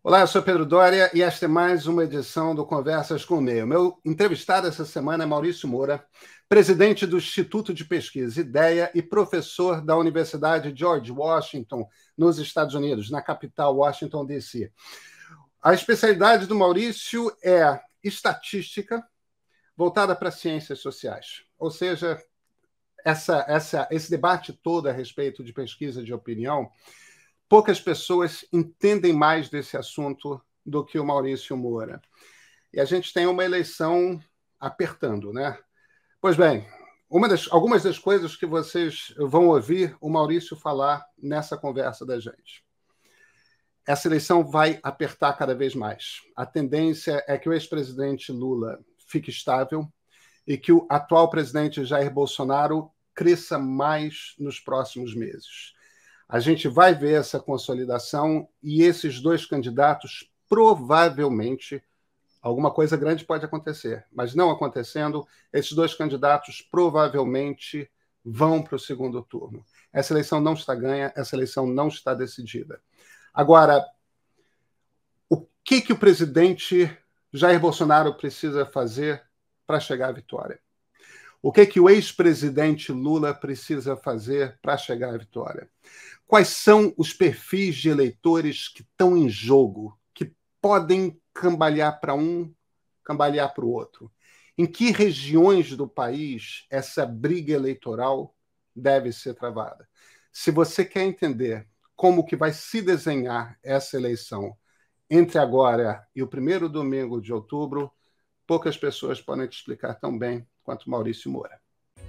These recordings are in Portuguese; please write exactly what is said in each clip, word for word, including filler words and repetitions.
Olá, eu sou Pedro Doria e esta é mais uma edição do Conversas com o Meio. Meu entrevistado essa semana é Maurício Moura, presidente do Instituto de Pesquisa IDEA e professor da Universidade George Washington, nos Estados Unidos, na capital Washington, D C. A especialidade do Maurício é estatística voltada para ciências sociais, ou seja, essa, essa, esse debate todo a respeito de pesquisa de opinião, poucas pessoas entendem mais desse assunto do que o Maurício Moura. E a gente tem uma eleição apertando, né? Pois bem, uma das, algumas das coisas que vocês vão ouvir o Maurício falar nessa conversa da gente. Essa eleição vai apertar cada vez mais. A tendência é que o ex-presidente Lula fique estável e que o atual presidente Jair Bolsonaro cresça mais nos próximos meses. A gente vai ver essa consolidação e esses dois candidatos, provavelmente, alguma coisa grande pode acontecer, mas não acontecendo, esses dois candidatos provavelmente vão para o segundo turno. Essa eleição não está ganha, essa eleição não está decidida. Agora, o que, que o presidente Jair Bolsonaro precisa fazer para chegar à vitória? O que, que o ex-presidente Lula precisa fazer para chegar à vitória? Quais são os perfis de eleitores que estão em jogo, que podem cambalear para um, cambalear para o outro? Em que regiões do país essa briga eleitoral deve ser travada? Se você quer entender como que vai se desenhar essa eleição entre agora e o primeiro domingo de outubro, poucas pessoas podem te explicar tão bem quanto Maurício Moura.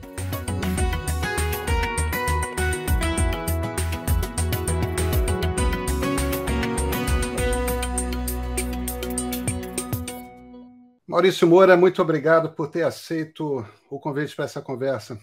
Maurício Moura, muito obrigado por ter aceito o convite para essa conversa.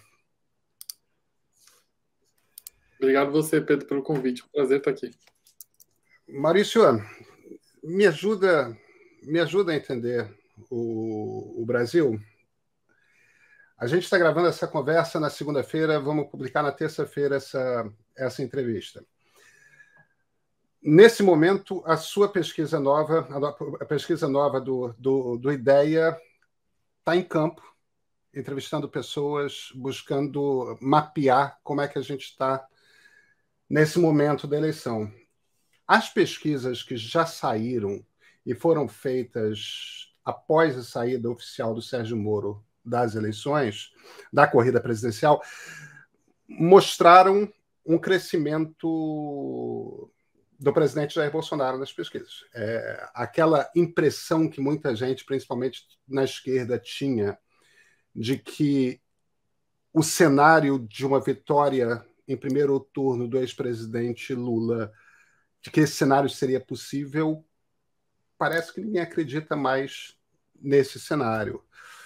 Obrigado você, Pedro, pelo convite. É um prazer estar aqui. Maurício, me ajuda, me ajuda a entender o, o Brasil. A gente está gravando essa conversa na segunda-feira, vamos publicar na terça-feira essa, essa entrevista. Nesse momento, a sua pesquisa nova, a pesquisa nova do, do, do IDEA está em campo, entrevistando pessoas, buscando mapear como é que a gente está nesse momento da eleição. As pesquisas que já saíram e foram feitas após a saída oficial do Sérgio Moro das eleições, da corrida presidencial, mostraram um crescimento do presidente Jair Bolsonaro nas pesquisas. É, aquela impressão que muita gente, principalmente na esquerda, tinha de que o cenário de uma vitória em primeiro turno do ex-presidente Lula, de que esse cenário seria possível, parece que ninguém acredita mais nesse cenário.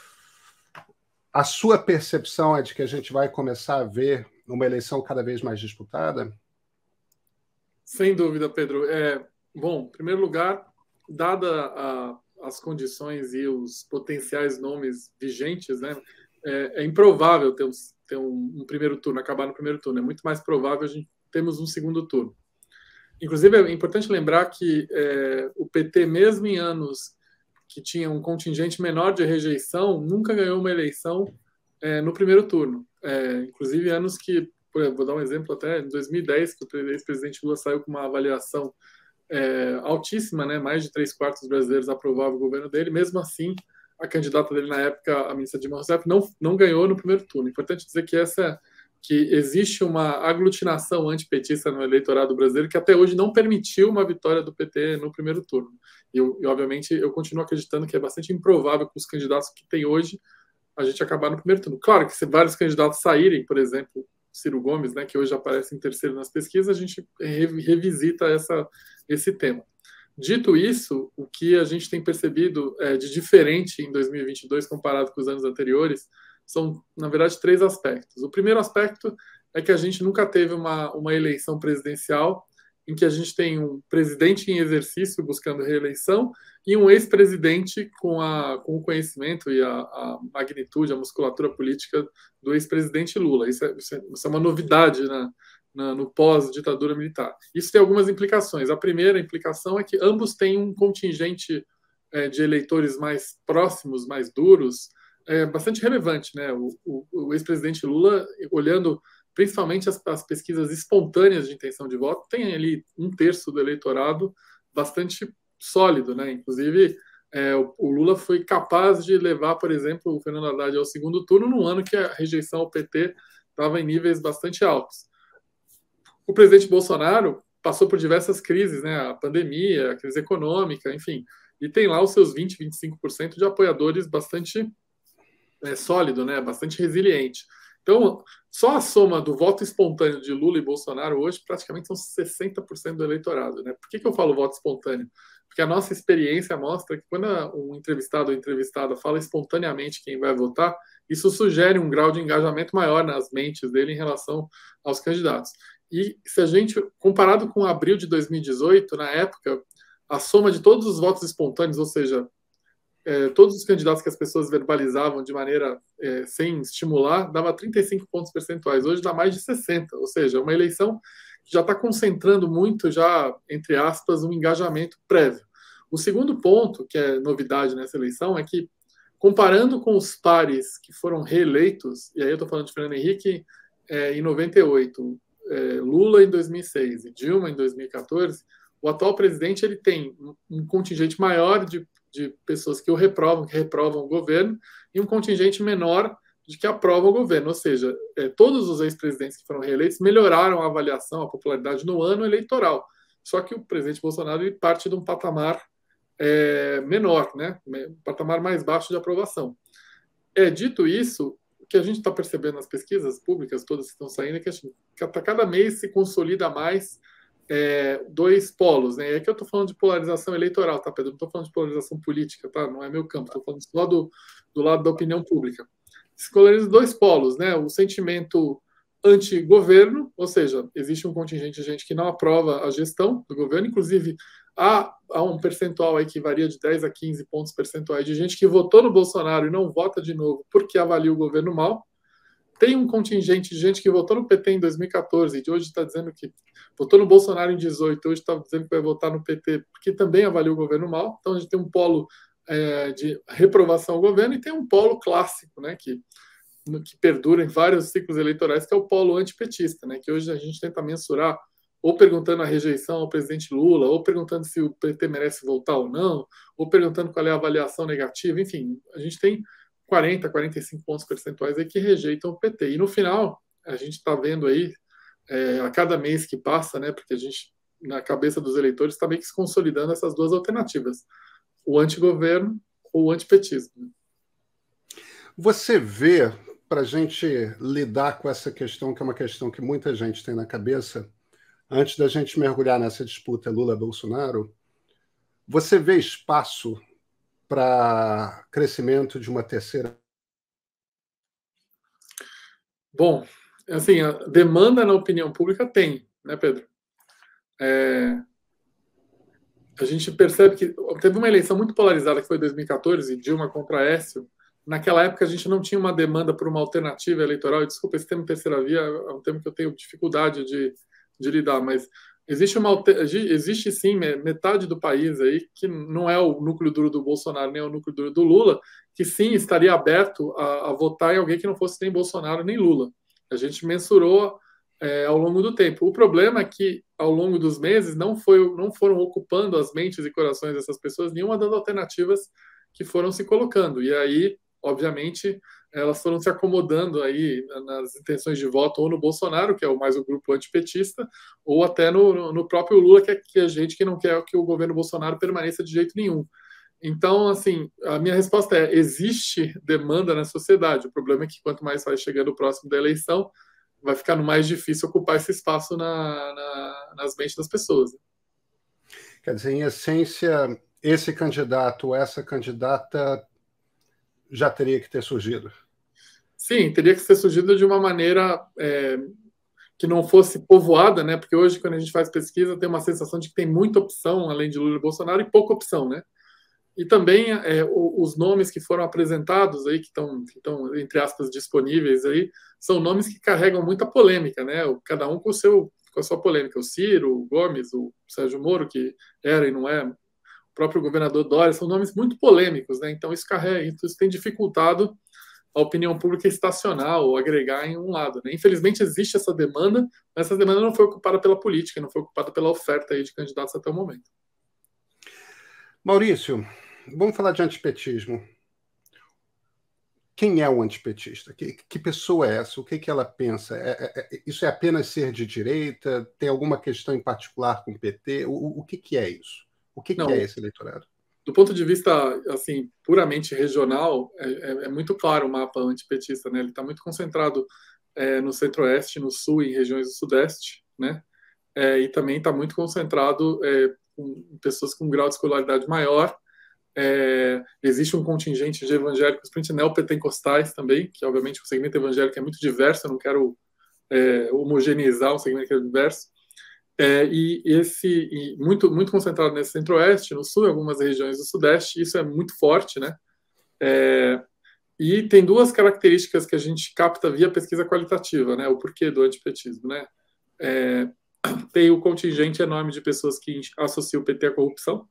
A sua percepção é de que a gente vai começar a ver uma eleição cada vez mais disputada? Sem dúvida, Pedro. É, bom, em primeiro lugar, dada a, as condições e os potenciais nomes vigentes, né, é, é improvável ter, um, ter um, um primeiro turno, acabar no primeiro turno. É muito mais provável a gente termos um segundo turno. Inclusive, é importante lembrar que é, o P T, mesmo em anos que tinha um contingente menor de rejeição, nunca ganhou uma eleição é, no primeiro turno. É, inclusive, anos que, vou dar um exemplo até, em dois mil e dez, que o ex-presidente Lula saiu com uma avaliação é, altíssima, né, mais de três quartos dos brasileiros aprovavam o governo dele, mesmo assim, a candidata dele na época, a ministra Dilma Rousseff, não, não ganhou no primeiro turno. Importante dizer que essa que existe uma aglutinação antipetista no eleitorado brasileiro que até hoje não permitiu uma vitória do P T no primeiro turno. E, eu, e obviamente, eu continuo acreditando que é bastante improvável que os candidatos que tem hoje a gente acabar no primeiro turno. Claro que se vários candidatos saírem, por exemplo, Ciro Gomes, né, que hoje aparece em terceiro nas pesquisas, a gente revisita essa, esse tema. Dito isso, o que a gente tem percebido é, de diferente em dois mil e vinte e dois comparado com os anos anteriores são, na verdade, três aspectos. O primeiro aspecto é que a gente nunca teve uma, uma eleição presidencial em que a gente tem um presidente em exercício buscando reeleição e um ex-presidente com, a, com o conhecimento e a, a magnitude, a musculatura política do ex-presidente Lula. Isso é, isso é uma novidade na, na, no pós-ditadura militar. Isso tem algumas implicações. A primeira implicação é que ambos têm um contingente é, de eleitores mais próximos, mais duros, é, bastante relevante, né? O, o, o ex-presidente Lula, olhando principalmente as, as pesquisas espontâneas de intenção de voto, tem ali um terço do eleitorado bastante sólido, né? Inclusive, é, o, o Lula foi capaz de levar, por exemplo, o Fernando Haddad ao segundo turno no ano que a rejeição ao P T estava em níveis bastante altos. O presidente Bolsonaro passou por diversas crises, né? A pandemia, a crise econômica, enfim, e tem lá os seus vinte, vinte e cinco por cento de apoiadores bastante é, sólido, né? Bastante resiliente. Então, só a soma do voto espontâneo de Lula e Bolsonaro hoje praticamente são sessenta por cento do eleitorado, né? Por que, que eu falo voto espontâneo? Porque a nossa experiência mostra que quando um entrevistado ou entrevistada fala espontaneamente quem vai votar, isso sugere um grau de engajamento maior nas mentes dele em relação aos candidatos. E se a gente, comparado com abril de dois mil e dezoito, na época, a soma de todos os votos espontâneos, ou seja, é, todos os candidatos que as pessoas verbalizavam de maneira é, sem estimular, dava trinta e cinco pontos percentuais. Hoje dá mais de sessenta, ou seja, uma eleição que já está concentrando muito, já, entre aspas, um engajamento prévio. O segundo ponto, que é novidade nessa eleição, é que, comparando com os pares que foram reeleitos, e aí eu estou falando de Fernando Henrique é, em noventa e oito, é, Lula em dois mil e seis e Dilma em dois mil e quatorze, o atual presidente ele tem um contingente maior de, de pessoas que o reprovam, que reprovam o governo, e um contingente menor de que aprovam o governo. Ou seja, é, todos os ex-presidentes que foram reeleitos melhoraram a avaliação, a popularidade no ano eleitoral. Só que o presidente Bolsonaro ele parte de um patamar é, menor, né? Um patamar mais baixo de aprovação. É, dito isso, o que a gente está percebendo nas pesquisas públicas, todas que estão saindo, é que a cada mês se consolida mais é, dois polos, né? E aqui eu estou falando de polarização eleitoral, tá, Pedro? Não estou falando de polarização política, tá? Não é meu campo, estou falando só do, do lado da opinião pública. Se polariza dois polos, né? O sentimento anti-governo, ou seja, existe um contingente de gente que não aprova a gestão do governo, inclusive há, há um percentual aí que varia de dez a quinze pontos percentuais de gente que votou no Bolsonaro e não vota de novo porque avalia o governo mal. Tem um contingente de gente que votou no P T em dois mil e quatorze e de hoje está dizendo que votou no Bolsonaro em dezoito, hoje está dizendo que vai votar no P T porque também avalia o governo mal. Então a gente tem um polo é, de reprovação ao governo e tem um polo clássico, né, que que perdura em vários ciclos eleitorais, que é o polo antipetista, né? Que hoje a gente tenta mensurar, ou perguntando a rejeição ao presidente Lula, ou perguntando se o P T merece voltar ou não, ou perguntando qual é a avaliação negativa, enfim, a gente tem quarenta, quarenta e cinco pontos percentuais aí que rejeitam o P T. E no final, a gente está vendo aí, é, a cada mês que passa, né? Porque a gente, na cabeça dos eleitores, está meio que se consolidando essas duas alternativas, o antigoverno ou o antipetismo. Você vê, para a gente lidar com essa questão, que é uma questão que muita gente tem na cabeça, antes da gente mergulhar nessa disputa Lula-Bolsonaro, você vê espaço para crescimento de uma terceira? Bom, assim, a demanda na opinião pública tem, né, Pedro? É, a gente percebe que teve uma eleição muito polarizada que foi em dois mil e quatorze, Dilma contra Aécio. Naquela época a gente não tinha uma demanda por uma alternativa eleitoral. Desculpa, esse termo terceira via é um termo que eu tenho dificuldade de, de lidar, mas existe, uma, existe sim metade do país aí que não é o núcleo duro do Bolsonaro nem é o núcleo duro do Lula, que sim estaria aberto a, a votar em alguém que não fosse nem Bolsonaro nem Lula. A gente mensurou é, ao longo do tempo. O problema é que ao longo dos meses não, foi, não foram ocupando as mentes e corações dessas pessoas nenhuma das alternativas que foram se colocando. E aí, obviamente, elas foram se acomodando aí nas intenções de voto ou no Bolsonaro, que é o mais o grupo antipetista, ou até no, no próprio Lula, que é, que é gente que não quer que o governo Bolsonaro permaneça de jeito nenhum. Então, assim, a minha resposta é: existe demanda na sociedade. O problema é que quanto mais vai chegando próximo da eleição, vai ficando mais difícil ocupar esse espaço na, na, nas mentes das pessoas. Quer dizer, em essência, esse candidato, essa candidata já teria que ter surgido. Sim, teria que ser surgido de uma maneira é, que não fosse povoada, né? Porque hoje, quando a gente faz pesquisa, tem uma sensação de que tem muita opção, além de Lula e Bolsonaro, e pouca opção, né? e também é, os nomes que foram apresentados aí, que estão, que estão, entre aspas, disponíveis aí, são nomes que carregam muita polêmica, né? Cada um com, o seu, com a sua polêmica. O Ciro, o Gomes, o Sérgio Moro, que era e não é, o próprio governador Dória, são nomes muito polêmicos, né? Então isso, carrega, isso tem dificultado a opinião pública estacionar ou agregar em um lado, né? Infelizmente existe essa demanda, mas essa demanda não foi ocupada pela política, não foi ocupada pela oferta aí de candidatos até o momento. Maurício, vamos falar de antipetismo. Quem é o antipetista? Que, que pessoa é essa? O que, que ela pensa? É, é, isso é apenas ser de direita? Tem alguma questão em particular com o P T? O, o que, que é isso? O que, que é esse eleitorado? Do ponto de vista assim puramente regional, é, é muito claro o mapa antipetista, né? Ele está muito concentrado é, no centro-oeste, no sul e em regiões do sudeste, né? É, e também está muito concentrado é, em pessoas com um grau de escolaridade maior. É, existe um contingente de evangélicos, principalmente neopentecostais também, que obviamente o segmento evangélico é muito diverso, eu não quero é, homogeneizar um segmento que é diverso. É, e esse e muito muito concentrado nesse centro-oeste, no sul e algumas regiões do sudeste, isso é muito forte, né? É, e tem duas características que a gente capta via pesquisa qualitativa, né? O porquê do antipetismo, né? É, tem o contingente enorme de pessoas que associam o P T à corrupção,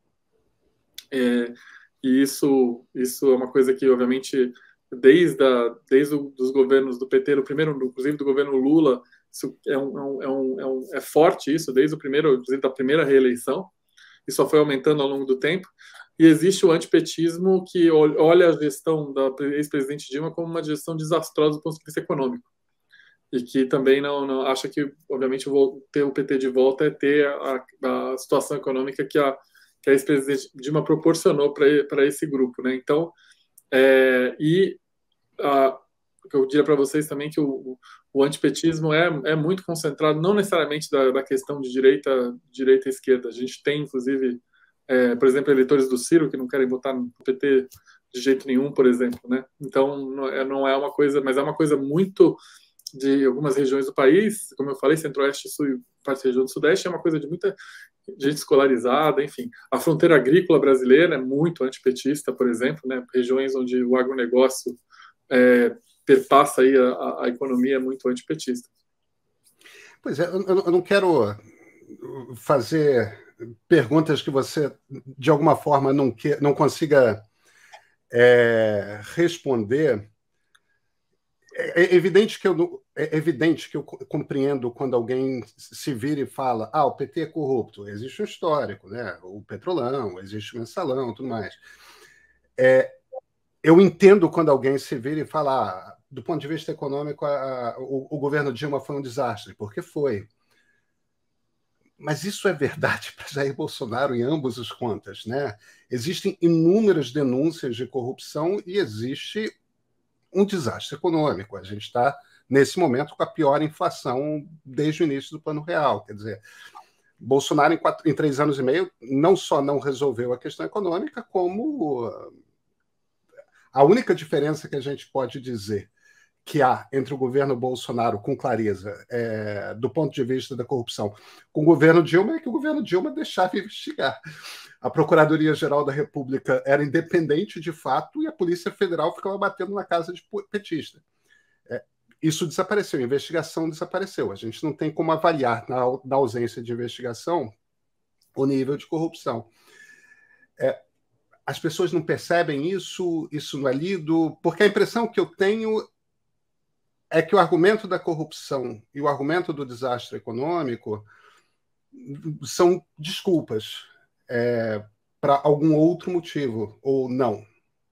é, e isso isso é uma coisa que obviamente desde a, desde os governos do P T, o primeiro, inclusive do governo Lula, isso é, um, é, um, é, um, é forte isso, desde o primeiro, inclusive da primeira reeleição, e só foi aumentando ao longo do tempo. E existe o antipetismo que olha a gestão da ex-presidente Dilma como uma gestão desastrosa do ponto de vista econômico. E que também não, não acha que, obviamente, ter o P T de volta é ter a, a situação econômica que a, que a ex-presidente Dilma proporcionou para esse grupo, né? Então, é, e a, eu diria para vocês também que o, o antipetismo é, é muito concentrado, não necessariamente da, da questão de direita, direita e esquerda. A gente tem, inclusive, é, por exemplo, eleitores do Ciro que não querem votar no P T de jeito nenhum, por exemplo, né? Então, não é, não é uma coisa, mas é uma coisa muito de algumas regiões do país, como eu falei, centro-oeste, sul e parte da região do sudeste, é uma coisa de muita gente escolarizada, enfim. A fronteira agrícola brasileira é muito antipetista, por exemplo, né? Regiões onde o agronegócio é, perpassa aí a, a economia é muito antipetista. Pois é, eu, eu não quero fazer perguntas que você, de alguma forma, não, que, não consiga é, responder. É evidente que eu é evidente que eu compreendo quando alguém se vira e fala: ah, o P T é corrupto. Existe um histórico, né? O Petrolão, existe o Mensalão, tudo mais. É, eu entendo quando alguém se vira e fala: ah, do ponto de vista econômico, a, a, o, o governo Dilma foi um desastre, porque foi. Mas isso é verdade para Jair Bolsonaro em ambos os contas, né? Existem inúmeras denúncias de corrupção e existe um desastre econômico. A gente está, nesse momento, com a pior inflação desde o início do Plano Real. Quer dizer, Bolsonaro, em, quatro, em três anos e meio, não só não resolveu a questão econômica, como a única diferença que a gente pode dizer que há entre o governo Bolsonaro, com clareza, é, do ponto de vista da corrupção, com o governo Dilma, é que o governo Dilma deixava investigar. A Procuradoria-Geral da República era independente de fato e a Polícia Federal ficava batendo na casa de petista. É, isso desapareceu, a investigação desapareceu. A gente não tem como avaliar, na, na ausência de investigação, o nível de corrupção. É, as pessoas não percebem isso, isso não é lido, porque a impressão que eu tenho é que o argumento da corrupção e o argumento do desastre econômico são desculpas é, para algum outro motivo, ou não.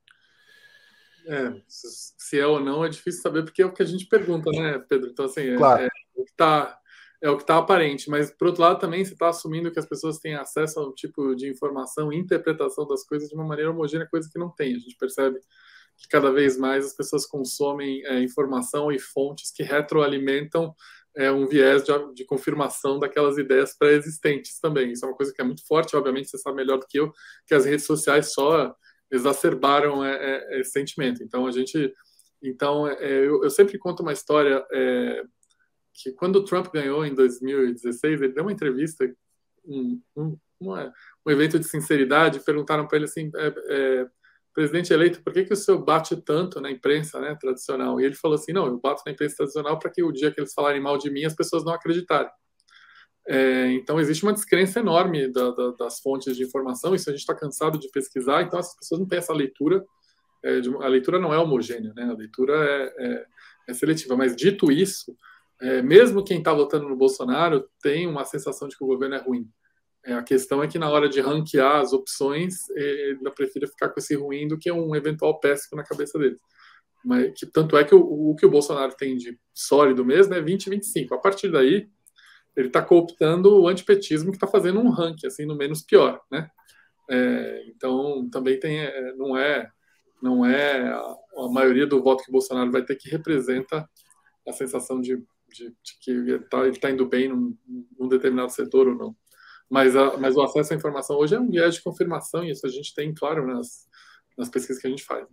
É, se é ou não é difícil saber, porque é o que a gente pergunta, né, Pedro? Então, assim, é, Claro. é o que está é o que tá aparente, mas, por outro lado, também você está assumindo que as pessoas têm acesso a um tipo de informação e interpretação das coisas de uma maneira homogênea, coisa que não tem. A gente percebe que cada vez mais as pessoas consomem é, informação e fontes que retroalimentam é, um viés de, de confirmação daquelas ideias pré-existentes também. Isso é uma coisa que é muito forte, obviamente você sabe melhor do que eu, que as redes sociais só exacerbaram é, é, esse sentimento. Então, a gente... Então, é, eu, eu sempre conto uma história é, que quando o Trump ganhou em dois mil e dezesseis, ele deu uma entrevista, um, um, uma, um evento de sinceridade, perguntaram para ele assim, é, é, presidente eleito, por que, que o senhor bate tanto na imprensa, né, tradicional? E ele falou assim, não, eu bato na imprensa tradicional para que o dia que eles falarem mal de mim, as pessoas não acreditarem. É, então, existe uma descrença enorme da, da, das fontes de informação, isso a gente está cansado de pesquisar, então as pessoas não têm essa leitura, é, de, a leitura não é homogênea, né? A leitura é, é, é seletiva, mas dito isso, é, mesmo quem está votando no Bolsonaro tem uma sensação de que o governo é ruim. É, a questão é que na hora de ranquear as opções, ele ainda prefere ficar com esse ruim do que um eventual péssimo na cabeça dele. Mas, que, tanto é que o, o que o Bolsonaro tem de sólido mesmo é vinte, vinte e cinco. A partir daí, ele está cooptando o antipetismo que está fazendo um ranking, assim, no menos pior, né? É, então, também tem, é, não é, não é a, a maioria do voto que o Bolsonaro vai ter que representa a sensação de, de, de que ele está tá indo bem num, num determinado setor ou não. Mas, a, mas o acesso à informação hoje é um viés de confirmação, e isso a gente tem, claro, nas, nas pesquisas que a gente faz.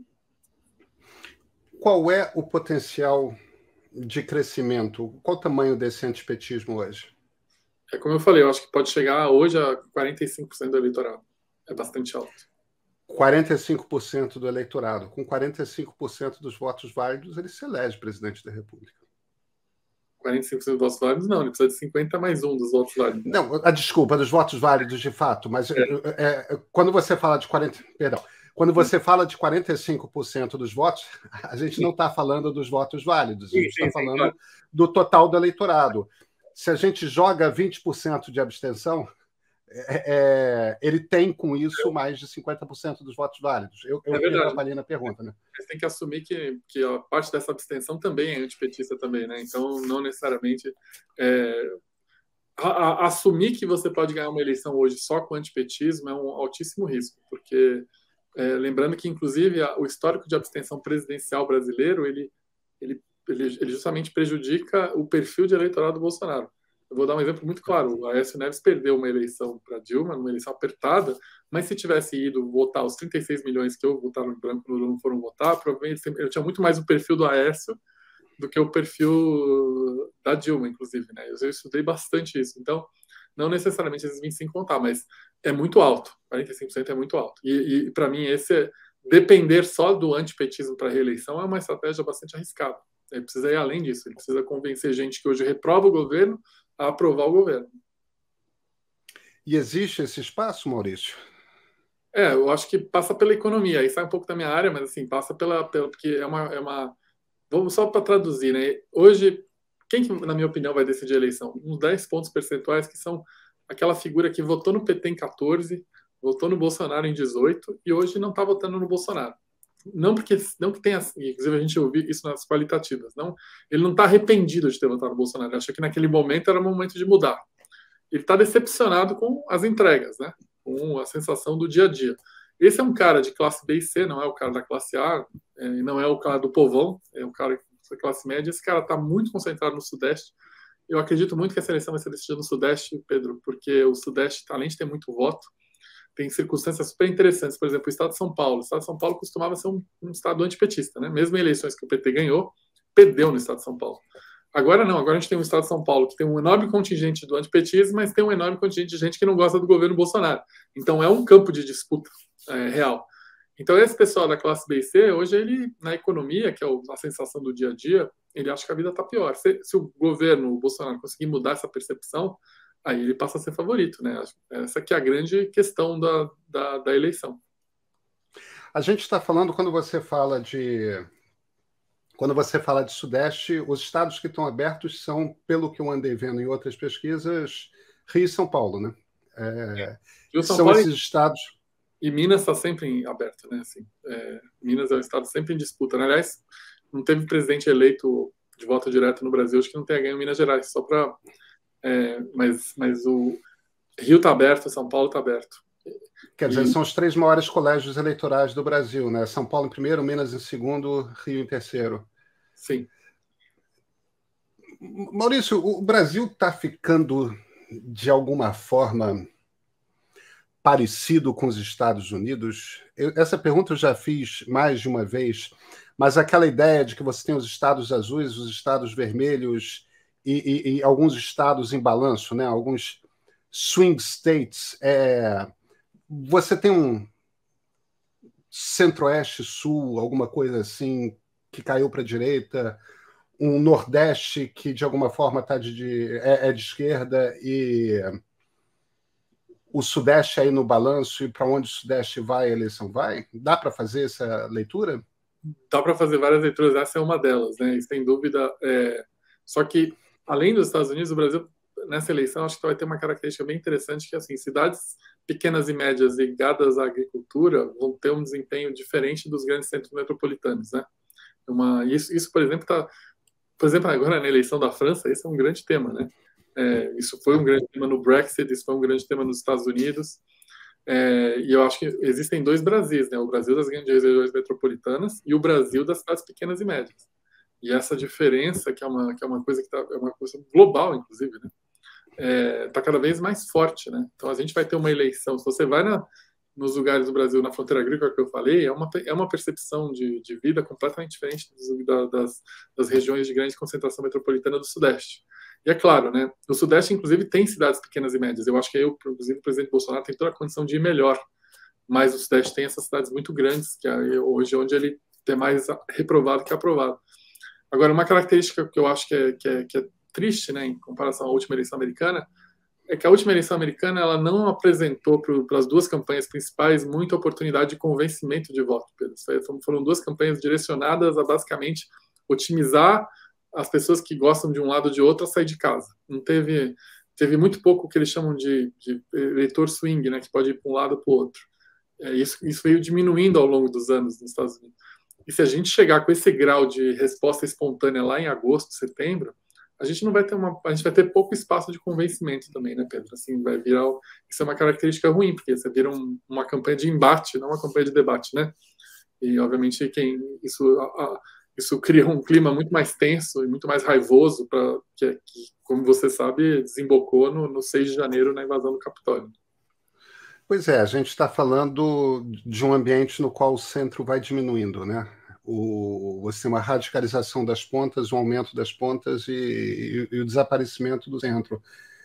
Qual é o potencial de crescimento? Qual o tamanho desse antipetismo hoje? É como eu falei, eu acho que pode chegar hoje a quarenta e cinco por cento do eleitorado. É bastante alto. quarenta e cinco por cento do eleitorado. Com quarenta e cinco por cento dos votos válidos, ele se elege presidente da República. quarenta e cinco por cento dos votos válidos, não. Ele precisa de cinquenta mais um dos votos válidos. Não, a desculpa, dos votos válidos de fato. Mas é. É, quando você fala de quarenta... Perdão. Quando você fala de quarenta e cinco por cento dos votos, a gente não está falando dos votos válidos. A gente está falando claro. do total do eleitorado. Se a gente joga vinte por cento de abstenção, é, é, ele tem, com isso, mais de cinquenta por cento dos votos válidos. Eu, eu é me atrapalhei na pergunta, né? Você tem que assumir que, que a parte dessa abstenção também é antipetista também, né? Então, não necessariamente... É, a, a, assumir que você pode ganhar uma eleição hoje só com antipetismo é um altíssimo risco, porque, é, lembrando que, inclusive, a, o histórico de abstenção presidencial brasileiro, ele, ele Ele, ele justamente prejudica o perfil de eleitorado do Bolsonaro. Eu vou dar um exemplo muito claro. O Aécio Neves perdeu uma eleição para Dilma, uma eleição apertada, mas se tivesse ido votar os trinta e seis milhões que eu votaram em branco não foram votar, provavelmente eu tinha muito mais o perfil do Aécio do que o perfil da Dilma, inclusive. Né? Eu, eu estudei bastante isso. Então, não necessariamente esses vinte e cinco por cento contar, mas é muito alto. quarenta e cinco por cento é muito alto. E, e para mim, esse é, depender só do antipetismo para a reeleição é uma estratégia bastante arriscada. Ele precisa ir além disso, ele precisa convencer gente que hoje reprova o governo a aprovar o governo. E existe esse espaço, Maurício? É, eu acho que passa pela economia, aí sai um pouco da minha área, mas assim, passa pela... pela porque é uma, é uma... Vamos só para traduzir, né? Hoje, quem que, na minha opinião, vai decidir a eleição? Uns dez pontos percentuais que são aquela figura que votou no P T em quatorze, votou no Bolsonaro em dezoito e hoje não está votando no Bolsonaro. Não porque não que tenha, inclusive a gente ouviu isso nas qualitativas, não, ele não está arrependido de ter votado no Bolsonaro, ele achou que naquele momento era o momento de mudar. Ele está decepcionado com as entregas, né? Com a sensação do dia a dia. Esse é um cara de classe B e C, não é o cara da classe A, é, não é o cara do povão, é o cara da classe média. Esse cara está muito concentrado no Sudeste. Eu acredito muito que a seleção vai ser decidida no Sudeste, Pedro, porque o Sudeste, além de ter muito voto, tem circunstâncias super interessantes. Por exemplo, o estado de São Paulo. O estado de São Paulo costumava ser um, um estado antipetista, né? Mesmo em eleições que o P T ganhou, perdeu no estado de São Paulo. Agora não, agora a gente tem um estado de São Paulo que tem um enorme contingente do antipetismo, mas tem um enorme contingente de gente que não gosta do governo Bolsonaro. Então é um campo de disputa é, real. Então esse pessoal da classe B e C, hoje ele, na economia, que é a sensação do dia a dia, ele acha que a vida está pior. Se, se o governo, o Bolsonaro, conseguir mudar essa percepção, aí ele passa a ser favorito, né? Essa que é a grande questão da, da, da eleição. A gente está falando, quando você fala de quando você fala de Sudeste, os estados que estão abertos são, pelo que eu andei vendo em outras pesquisas, Rio e São Paulo, né? É, é. São são Paulo esses estados. E Minas está sempre em aberto, né? Assim, é, Minas é um estado sempre em disputa. Né? Aliás, não teve presidente eleito de voto direto no Brasil, acho que não tenha ganho em Minas Gerais, só para É, mas, mas o Rio está aberto, São Paulo está aberto. Quer dizer, e... são os três maiores colégios eleitorais do Brasil, né? São Paulo em primeiro, Minas em segundo, Rio em terceiro. Sim. Maurício, o Brasil está ficando, de alguma forma, parecido com os Estados Unidos? Eu, essa pergunta eu já fiz mais de uma vez, mas aquela ideia de que você tem os estados azuis, os estados vermelhos... E, e, e alguns estados em balanço, né? Alguns swing states. É, você tem um centro-oeste-sul, alguma coisa assim, que caiu para a direita, um nordeste que, de alguma forma, tá de, de, é, é de esquerda, e o sudeste aí no balanço, e para onde o sudeste vai, a eleição vai? Dá para fazer essa leitura? Dá para fazer várias leituras, essa é uma delas, né? E sem dúvida. É... Só que, além dos Estados Unidos, o Brasil, nessa eleição, acho que vai ter uma característica bem interessante, que assim, cidades pequenas e médias ligadas à agricultura vão ter um desempenho diferente dos grandes centros metropolitanos, né? Uma... Isso, isso, por exemplo, está. Por exemplo, agora na eleição da França, esse é um grande tema, né? É, isso foi um grande tema no Brexit, isso foi um grande tema nos Estados Unidos. É, e eu acho que existem dois Brasis, né? O Brasil das grandes regiões metropolitanas e o Brasil das cidades pequenas e médias. E essa diferença, que é uma, que é uma coisa que tá, é uma coisa global, inclusive, né? É, tá cada vez mais forte, né? Então a gente vai ter uma eleição. Se você vai na, nos lugares do Brasil, na fronteira agrícola que eu falei, é uma, é uma percepção de, de vida completamente diferente dos, da, das, das regiões de grande concentração metropolitana do Sudeste. E é claro, né? O Sudeste, inclusive, tem cidades pequenas e médias. Eu acho que eu, inclusive, o presidente Bolsonaro tem toda a condição de ir melhor. Mas o Sudeste tem essas cidades muito grandes, que é hoje onde ele tem mais reprovado que aprovado. Agora, uma característica que eu acho que é, que é, que é triste, né, em comparação à última eleição americana, é que a última eleição americana ela não apresentou para as duas campanhas principais muita oportunidade de convencimento de voto, Pedro. Foram duas campanhas direcionadas a basicamente otimizar as pessoas que gostam de um lado ou de outro a sair de casa. Não teve, teve muito pouco o que eles chamam de, de eleitor swing, né, que pode ir para um lado para o outro. É, isso, isso veio diminuindo ao longo dos anos nos Estados Unidos. E se a gente chegar com esse grau de resposta espontânea lá em agosto, setembro, a gente não vai ter uma, a gente vai ter pouco espaço de convencimento também, né, Pedro? Assim, vai virar, isso é uma característica ruim, porque você vira um, uma campanha de embate, não uma campanha de debate, né? E obviamente quem isso a, a, isso cria um clima muito mais tenso e muito mais raivoso para que, que, como você sabe, desembocou no, no seis de janeiro na invasão do Capitólio. Pois é, a gente está falando de um ambiente no qual o centro vai diminuindo, né? O, você tem uma radicalização das pontas, um aumento das pontas e, e, e o desaparecimento do centro.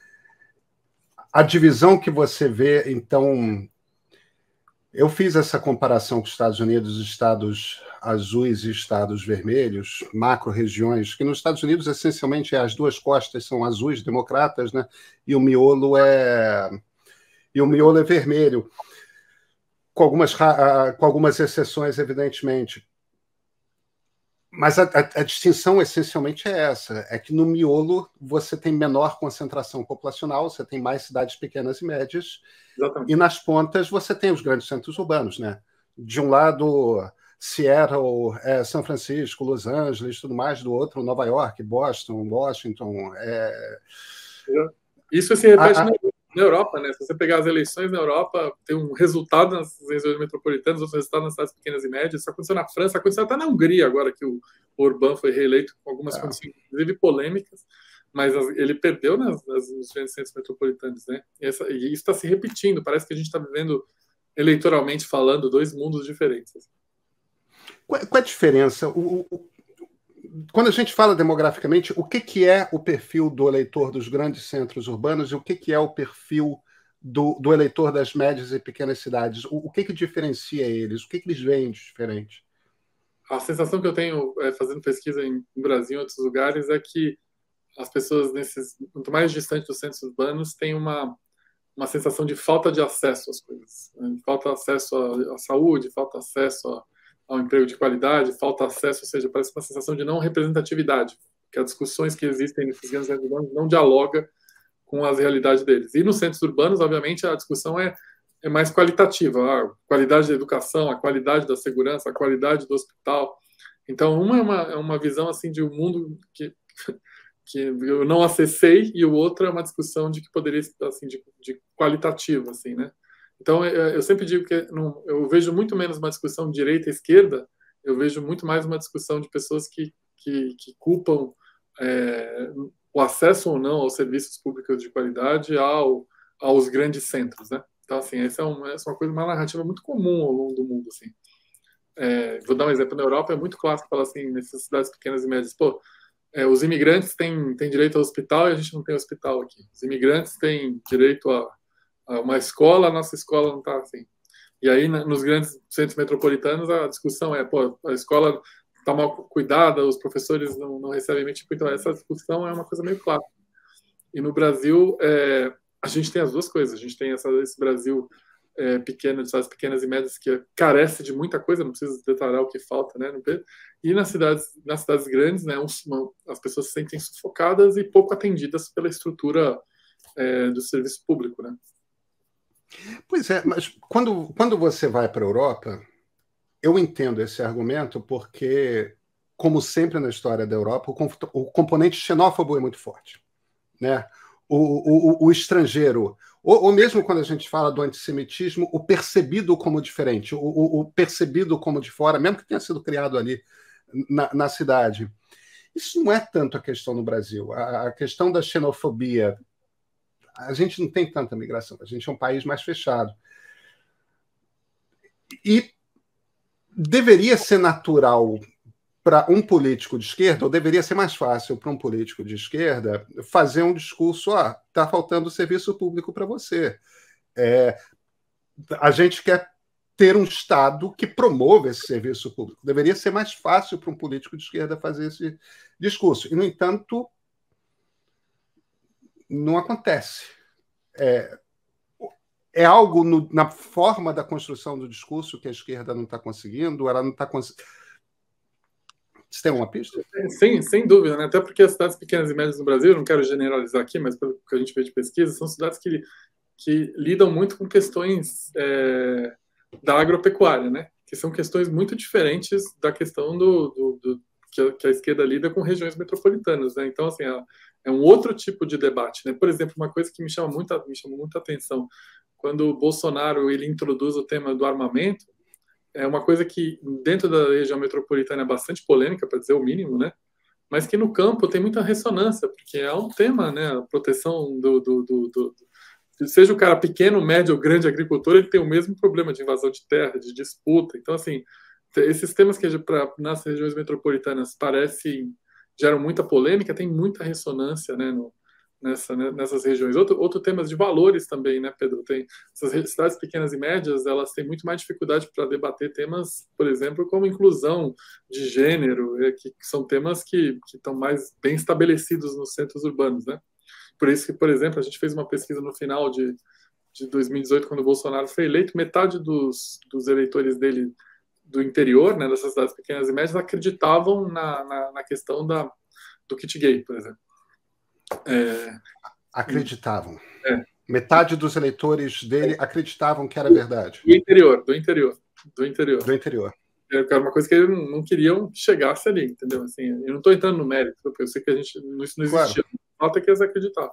A divisão que você vê, então, eu fiz essa comparação com os Estados Unidos, estados azuis e estados vermelhos, macro-regiões, que nos Estados Unidos, essencialmente, as duas costas são azuis, democratas, né? E o miolo é... e o miolo é vermelho, com algumas, com algumas exceções, evidentemente. Mas a, a, a distinção essencialmente é essa, é que no miolo você tem menor concentração populacional, você tem mais cidades pequenas e médias, Exatamente. E nas pontas você tem os grandes centros urbanos, né? De um lado, Seattle, é, São Francisco, Los Angeles, tudo mais, do outro, Nova York, Boston, Washington. É... Isso se repete a, a... na Europa, né? Se você pegar as eleições na Europa, tem um resultado nas regiões metropolitanas, outro resultado nas cidades pequenas e médias. Isso aconteceu na França, aconteceu até na Hungria agora, que o Orbán foi reeleito com algumas é. condições, inclusive polêmicas, mas ele perdeu nas, nas, nos grandes centros metropolitanos, né? E, essa, e isso está se repetindo, parece que a gente está vivendo, eleitoralmente falando, dois mundos diferentes. Qual, qual é a diferença? O, o, quando a gente fala demograficamente, o que, que é o perfil do eleitor dos grandes centros urbanos e o que, que é o perfil do, do eleitor das médias e pequenas cidades? O, o que, que diferencia eles? O que, que eles veem de diferente? A sensação que eu tenho é, fazendo pesquisa em, em Brasil e em outros lugares é que as pessoas, nesses, muito mais distantes dos centros urbanos, têm uma, uma sensação de falta de acesso às coisas. Né? Falta acesso à, à saúde, falta acesso a, ao emprego de qualidade, falta acesso, ou seja, parece uma sensação de não representatividade, que as discussões que existem nesses grandes centros urbanos não dialogam com as realidades deles. E nos centros urbanos, obviamente, a discussão é, é mais qualitativa, a qualidade da educação, a qualidade da segurança, a qualidade do hospital. Então, uma é uma, é uma visão assim de um mundo que que eu não acessei, e o outro é uma discussão de que poderia assim de, de qualitativo, assim, né? Então eu sempre digo que não, eu vejo muito menos uma discussão de direita e esquerda, eu vejo muito mais uma discussão de pessoas que que, que culpam é, o acesso ou não aos serviços públicos de qualidade ao, aos grandes centros, né? Então assim essa é uma, essa é uma coisa, uma narrativa muito comum ao longo do mundo, assim. É, vou dar um exemplo. Na Europa é muito clássico falar assim, nessas cidades pequenas e médias, pô, É, os imigrantes têm, têm direito ao hospital e a gente não tem hospital aqui. Os imigrantes têm direito a, uma escola, a nossa escola não está assim. E aí, nos grandes centros metropolitanos, a discussão é, pô, a escola está mal cuidada, os professores não, não recebem bem, tipo, então essa discussão é uma coisa meio clara. E no Brasil, é, a gente tem as duas coisas. A gente tem essa, esse Brasil é, pequeno, de cidades pequenas e médias, que carece de muita coisa, não precisa detalhar o que falta, né? E nas cidades, nas cidades grandes, né, uma, as pessoas se sentem sufocadas e pouco atendidas pela estrutura é, do serviço público, né? Pois é, mas quando, quando você vai para a Europa, eu entendo esse argumento porque, como sempre na história da Europa, o, o componente xenófobo é muito forte. Né? O, o, o estrangeiro, ou, ou mesmo quando a gente fala do antissemitismo, o percebido como diferente, o, o, o percebido como de fora, mesmo que tenha sido criado ali na, na cidade. Isso não é tanto a questão no Brasil. A, a questão da xenofobia, a gente não tem tanta migração, a gente é um país mais fechado. E deveria ser natural para um político de esquerda, ou deveria ser mais fácil para um político de esquerda fazer um discurso, ah, está faltando serviço público para você. É, a gente quer ter um Estado que promova esse serviço público. Deveria ser mais fácil para um político de esquerda fazer esse discurso. E, no entanto, não acontece. É, é algo no, na forma da construção do discurso que a esquerda não está conseguindo, ela não está conseguindo. Você tem uma pista? Sem, sem dúvida, né? Até porque as cidades pequenas e médias no Brasil, não quero generalizar aqui, mas pelo que a gente vê de pesquisa, são cidades que, que lidam muito com questões é, da agropecuária, né? Que são questões muito diferentes da questão do, do, do que, a, que a esquerda lida com regiões metropolitanas, né? Então, assim, é, é um outro tipo de debate, né? Por exemplo, uma coisa que me chama muita, me chamou muita atenção, quando o Bolsonaro ele introduz o tema do armamento, é uma coisa que dentro da região metropolitana é bastante polêmica, para dizer o mínimo, né? Mas que no campo tem muita ressonância, porque é um tema, né? A proteção do, do, do, do seja o cara pequeno, médio ou grande agricultor, ele tem o mesmo problema de invasão de terra, de disputa. Então, assim, esses temas que pra, nas regiões metropolitanas parecem geram muita polêmica, tem muita ressonância, né? No, Nessa, né, nessas regiões. Outro, outro tema de valores também, né, Pedro? Tem essas cidades pequenas e médias, elas têm muito mais dificuldade para debater temas, por exemplo, como inclusão de gênero, é, que, que são temas que, que estão mais bem estabelecidos nos centros urbanos, né? Por isso que, por exemplo, a gente fez uma pesquisa no final de, de dois mil e dezoito, quando o Bolsonaro foi eleito, metade dos, dos eleitores dele do interior, né, dessas cidades pequenas e médias, acreditavam na, na, na questão da, do kit gay, por exemplo. É, acreditavam. É. Metade dos eleitores dele acreditavam que era verdade. Do interior, do interior, do interior. Do interior. Era uma coisa que eles não queriam que chegasse ali, entendeu? Assim, eu não estou entrando no mérito, porque eu sei que a gente, isso não existia. Claro. Nota que eles acreditavam.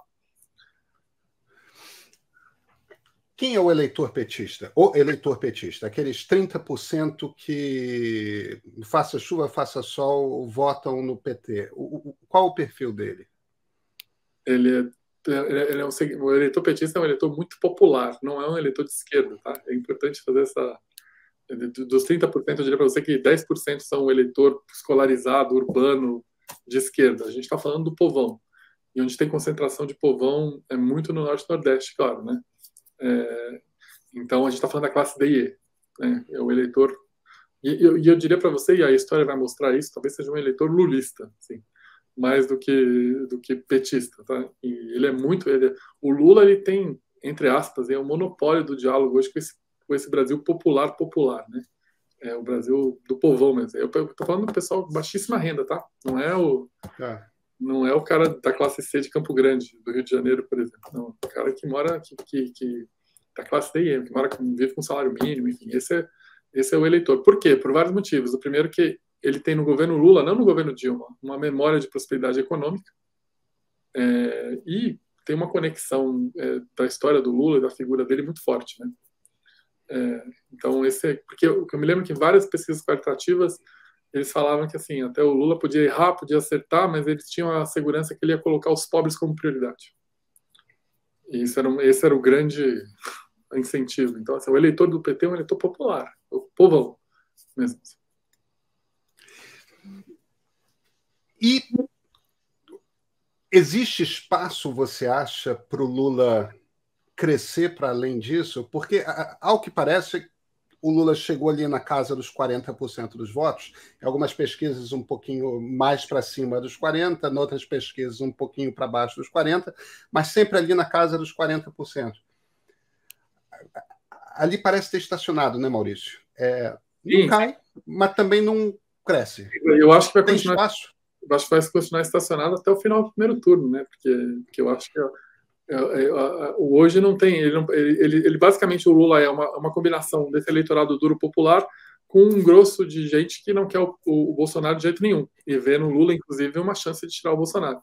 Quem é o eleitor petista? O eleitor petista, aqueles trinta por cento que, faça chuva, faça sol, votam no P T. O, o, qual o perfil dele? Ele é, ele é um, o eleitor petista é um eleitor muito popular, não é um eleitor de esquerda, tá? É importante fazer essa... Dos trinta por cento, eu diria para você que dez por cento são um eleitor escolarizado, urbano, de esquerda. A gente está falando do povão. E onde tem concentração de povão é muito no Norte e Nordeste, claro, né? É, então, a gente está falando da classe D e E. Né? É o eleitor... E eu, e eu diria para você, e a história vai mostrar isso, talvez seja um eleitor lulista, assim, mais do que, do que petista. Tá? E ele é muito... Ele, o Lula, ele tem, entre aspas, é um monopólio do diálogo hoje com esse, com esse Brasil popular, popular, né? É o Brasil do povão mesmo. Eu estou falando do pessoal de baixíssima renda, tá? Não é o... É. Não é o cara da classe C de Campo Grande, do Rio de Janeiro, por exemplo. Não, o cara que mora, que, que, que da classe D e M, que mora, que vive com salário mínimo, enfim, esse é, esse é o eleitor. Por quê? Por vários motivos. O primeiro que ele tem no governo Lula, não no governo Dilma, uma memória de prosperidade econômica, é, e tem uma conexão é, da história do Lula e da figura dele muito forte, né? É, então, esse é, porque eu, eu me lembro que em várias pesquisas qualitativas eles falavam que assim, até o Lula podia errar, podia acertar, mas eles tinham a segurança que ele ia colocar os pobres como prioridade. E isso era um, esse era o grande incentivo. Então, assim, o eleitor do P T é um eleitor popular, o povão mesmo. E existe espaço, você acha, para o Lula crescer para além disso? Porque, ao que parece, o Lula chegou ali na casa dos quarenta por cento dos votos, em algumas pesquisas um pouquinho mais para cima dos quarenta por cento, em outras pesquisas um pouquinho para baixo dos quarenta por cento, mas sempre ali na casa dos quarenta por cento. Ali parece ter estacionado, né, Maurício? É, não Sim. cai, mas também não cresce. Eu acho que vai Tem continuar, espaço? Eu acho que vai continuar estacionado até o final do primeiro turno, né? Porque, porque eu acho que é, é, é, o hoje não tem. Ele, não, ele, ele basicamente o Lula é uma, uma combinação desse eleitorado duro popular com um grosso de gente que não quer o, o, o Bolsonaro de jeito nenhum e vê no Lula, inclusive, uma chance de tirar o Bolsonaro.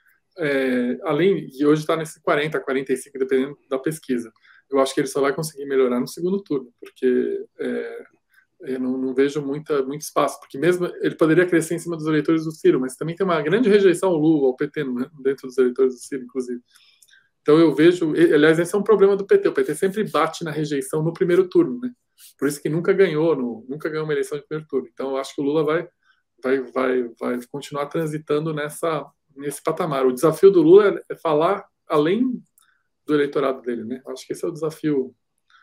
É, além e hoje está nesse quarenta, quarenta e cinco, dependendo da pesquisa. Eu acho que ele só vai conseguir melhorar no segundo turno, porque é, eu não, não vejo muita, muito espaço, porque mesmo ele poderia crescer em cima dos eleitores do Ciro, mas também tem uma grande rejeição ao Lula, ao P T, dentro dos eleitores do Ciro, inclusive. Então eu vejo, aliás, esse é um problema do P T, o P T sempre bate na rejeição no primeiro turno, né? Por isso que nunca ganhou, no, nunca ganhou uma eleição de primeiro turno. Então eu acho que o Lula vai, vai, vai, vai continuar transitando nessa, nesse patamar. O desafio do Lula é falar além do eleitorado dele, né? Eu acho que esse é o desafio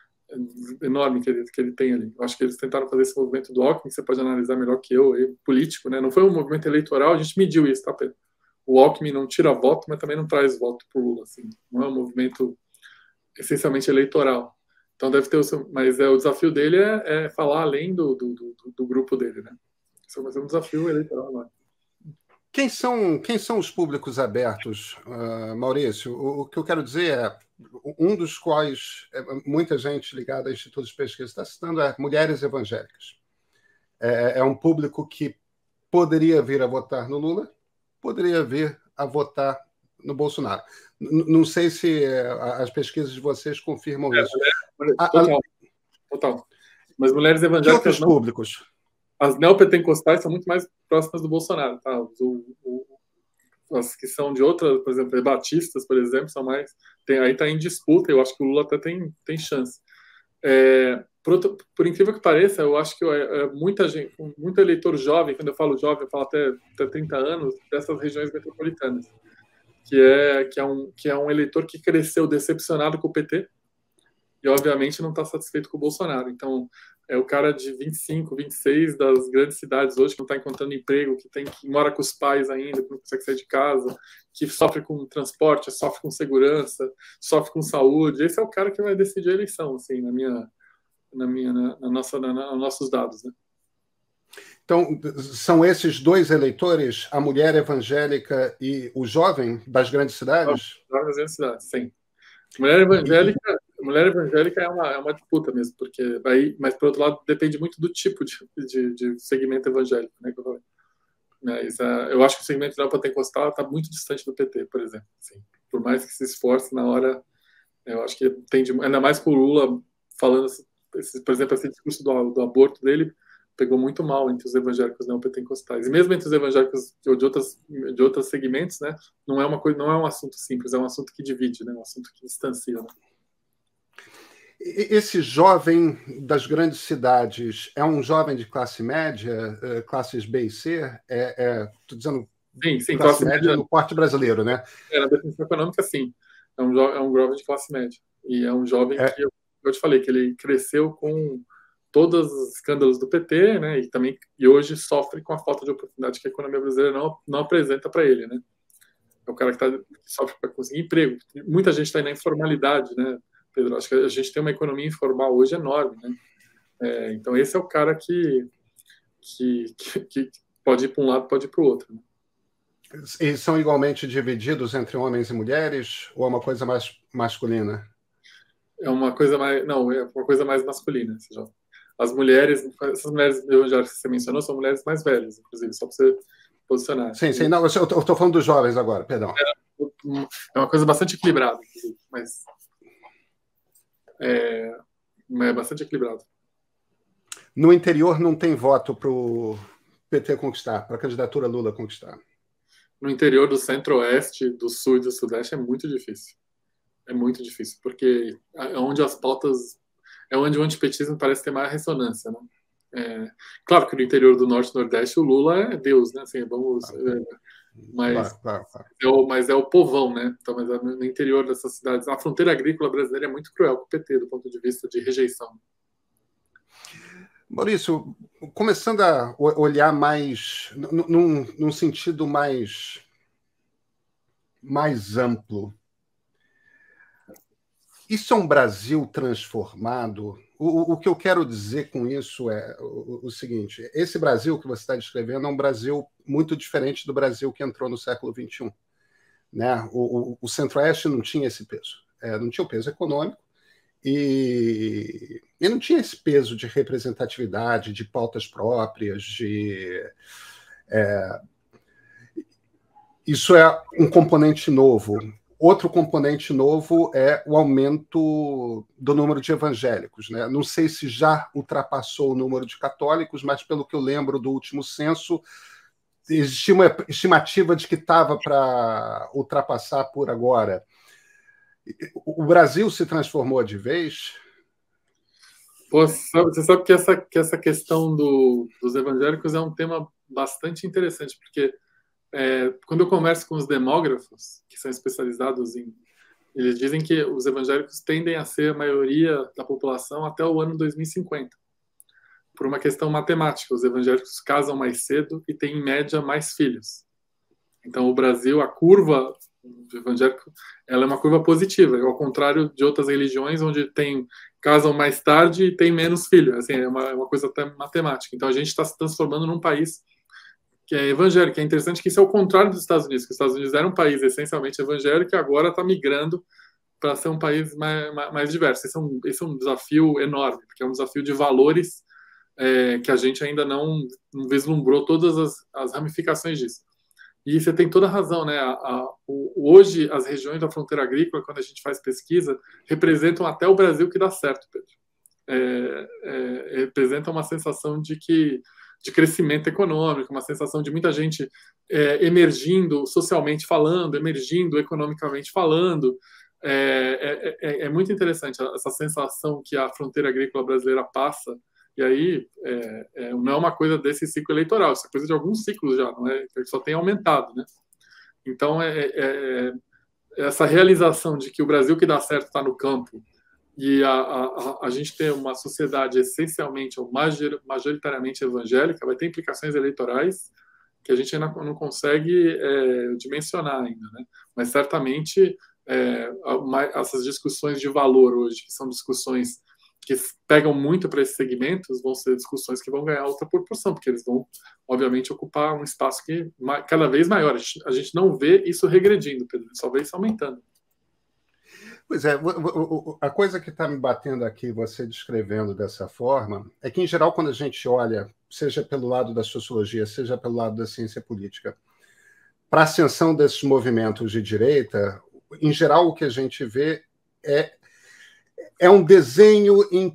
enorme que ele, que ele tem ali. Eu acho que eles tentaram fazer esse movimento do Alckmin, que você pode analisar melhor que eu, eu, político, né? Não foi um movimento eleitoral, a gente mediu isso, tá, Pedro? O Alckmin não tira voto, mas também não traz voto pro Lula, assim. Não é um movimento essencialmente eleitoral. Então deve ter o seu... Mas é, o desafio dele é, é falar além do, do, do, do grupo dele, né? Isso vai ser um desafio eleitoral agora. Quem são, quem são os públicos abertos, uh, Maurício? O, o que eu quero dizer é, um dos quais muita gente ligada a institutos de pesquisa está citando é mulheres evangélicas. É, é um público que poderia vir a votar no Lula, poderia vir a votar no Bolsonaro. N- não sei se as pesquisas de vocês confirmam é, isso. É, total, a, total. Mas mulheres evangélicas... Que outros não... públicos? As neopentecostais são muito mais próximas do Bolsonaro, tá? O, o, as que são de outras, por exemplo, batistas, por exemplo, são mais... Tem, aí está em disputa, eu acho que o Lula até tem, tem chance. É, por, outro, por incrível que pareça, eu acho que é, é muita gente, muito eleitor jovem, quando eu falo jovem, eu falo até, até trinta anos, dessas regiões metropolitanas, que é, que, é um, que é um eleitor que cresceu decepcionado com o P T e, obviamente, não está satisfeito com o Bolsonaro. Então, é o cara de vinte e cinco, vinte e seis das grandes cidades hoje que não está encontrando emprego, que, tem, que mora com os pais ainda, que não consegue sair de casa, que sofre com transporte, sofre com segurança, sofre com saúde. Esse é o cara que vai decidir a eleição, assim, na minha, na minha, na, na nossa, na, na, nos nossos dados, né? Então, são esses dois eleitores, a mulher evangélica e o jovem das grandes cidades? Das grandes cidades, sim. Mulher evangélica, mulher evangélica é uma, é uma disputa mesmo, porque aí, mas por outro lado depende muito do tipo de, de, de segmento evangélico, né, que eu falei. Mas uh, eu acho que o segmento neopentecostal está muito distante do P T, por exemplo. Assim, por mais que se esforce na hora, eu acho que tende, ainda mais com o Lula falando, esse, por exemplo, esse discurso do, do aborto dele pegou muito mal entre os evangélicos neopentecostais. E mesmo entre os evangélicos de, de, outras, de outros segmentos, né, não é uma coisa, não é um assunto simples, é um assunto que divide, né, um assunto que distancia. Né? Esse jovem das grandes cidades é um jovem de classe média, classes B e C? Estou é, é, dizendo sim, sim, classe, classe média, média no porte brasileiro, né? É, na definição econômica, sim. É um, é um jovem de classe média. E é um jovem é. que, eu, eu te falei, que ele cresceu com todos os escândalos do P T, né, e também e hoje sofre com a falta de oportunidade que a economia brasileira não, não apresenta para ele, né. É o cara que, tá, que sofre para conseguir emprego. Muita gente está aí na informalidade, né, Pedro? Acho que a gente tem uma economia informal hoje enorme, né. É, então esse é o cara que, que, que, que pode ir para um lado, pode ir para o outro. Né? E são igualmente divididos entre homens e mulheres ou é uma coisa mais masculina? É uma coisa mais, não, é uma coisa mais masculina, esse jovem. As mulheres, essas mulheres evangélicas que você mencionou, são mulheres mais velhas, inclusive, só para você posicionar. Sim, sim, não, eu estou falando dos jovens agora, perdão. É, é uma coisa bastante equilibrada, mas é, é bastante equilibrado. No interior não tem voto para o P T conquistar, para a candidatura Lula conquistar? No interior do centro-oeste, do sul e do sudeste é muito difícil. É muito difícil, porque é onde as pautas... é onde o antipetismo parece ter mais ressonância, né? É, claro que no interior do norte e nordeste o Lula é Deus, né? Assim, vamos, é, Mas, claro, claro, claro. É o, mas é o povão, né? Então, mas é no interior dessas cidades. A fronteira agrícola brasileira é muito cruel com o P T, do ponto de vista de rejeição. Maurício, começando a olhar mais, num, num sentido mais, mais amplo, isso é um Brasil transformado? O, o que eu quero dizer com isso é o, o seguinte: esse Brasil que você está descrevendo é um Brasil muito diferente do Brasil que entrou no século vinte e um. Né? O, o, o Centro-Oeste não tinha esse peso, é, não tinha o peso econômico e, e não tinha esse peso de representatividade, de pautas próprias, de é, isso é um componente novo. Outro componente novo é o aumento do número de evangélicos. Né? Não sei se já ultrapassou o número de católicos, mas pelo que eu lembro do último censo, existia uma estimativa de que estava para ultrapassar por agora. O Brasil se transformou de vez? Pô, você sabe que essa, que essa questão do, dos evangélicos é um tema bastante interessante, porque é, quando eu converso com os demógrafos, que são especializados em... Eles dizem que os evangélicos tendem a ser a maioria da população até o ano dois mil e cinquenta. Por uma questão matemática, os evangélicos casam mais cedo e têm, em média, mais filhos. Então, o Brasil, a curva do evangélico, ela é uma curva positiva, ao contrário de outras religiões, onde tem, casam mais tarde e têm menos filhos. Assim, é uma, é uma coisa até matemática. Então, a gente está se transformando num país que é evangélico. É interessante que isso é o contrário dos Estados Unidos, que os Estados Unidos era um país essencialmente evangélico e agora está migrando para ser um país mais, mais, mais diverso. Esse é, um, esse é um desafio enorme, porque é um desafio de valores é, que a gente ainda não, não vislumbrou todas as, as ramificações disso. E você tem toda a razão, né? A, a, o, hoje, as regiões da fronteira agrícola, quando a gente faz pesquisa, representam até o Brasil que dá certo, Pedro. É, é, representam uma sensação de que de crescimento econômico, uma sensação de muita gente é, emergindo socialmente falando, emergindo economicamente falando. É, é, é, é muito interessante essa sensação que a fronteira agrícola brasileira passa. E aí, é, é, não é uma coisa desse ciclo eleitoral, isso é coisa de alguns ciclos já, não é? Só tem aumentado, né? Então, é, é, é essa realização de que o Brasil que dá certo está no campo e a, a, a gente tem uma sociedade essencialmente ou majoritariamente evangélica, vai ter implicações eleitorais que a gente ainda não consegue é, dimensionar ainda, né? Mas certamente é, essas discussões de valor hoje, que são discussões que pegam muito para esses segmentos, vão ser discussões que vão ganhar outra proporção, porque eles vão, obviamente, ocupar um espaço que cada vez maior. A gente, a gente não vê isso regredindo, Pedro, só vê isso aumentando. Pois é, a coisa que está me batendo aqui, você descrevendo dessa forma, é que, em geral, quando a gente olha, seja pelo lado da sociologia, seja pelo lado da ciência política, para a ascensão desses movimentos de direita, em geral, o que a gente vê é, é um desenho em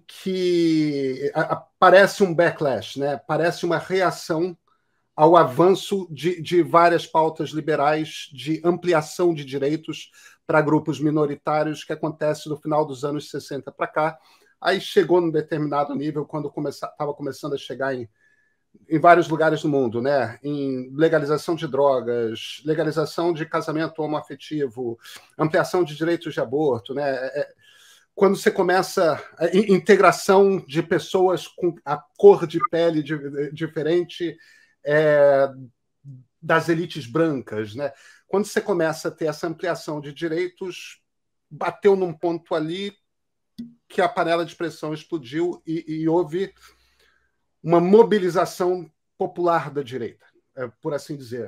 que parece um backlash, né? Parece uma reação ao avanço de, de várias pautas liberais de ampliação de direitos para grupos minoritários que acontece no final dos anos sessenta para cá. Aí chegou num determinado nível, quando estava começando a chegar em, em vários lugares do mundo, né? Em legalização de drogas, legalização de casamento homoafetivo, ampliação de direitos de aborto, né? É, quando você começa a integração de pessoas com a cor de pele de, diferente é, das elites brancas, né? Quando você começa a ter essa ampliação de direitos, bateu num ponto ali que a panela de pressão explodiu e, e houve uma mobilização popular da direita, é, por assim dizer.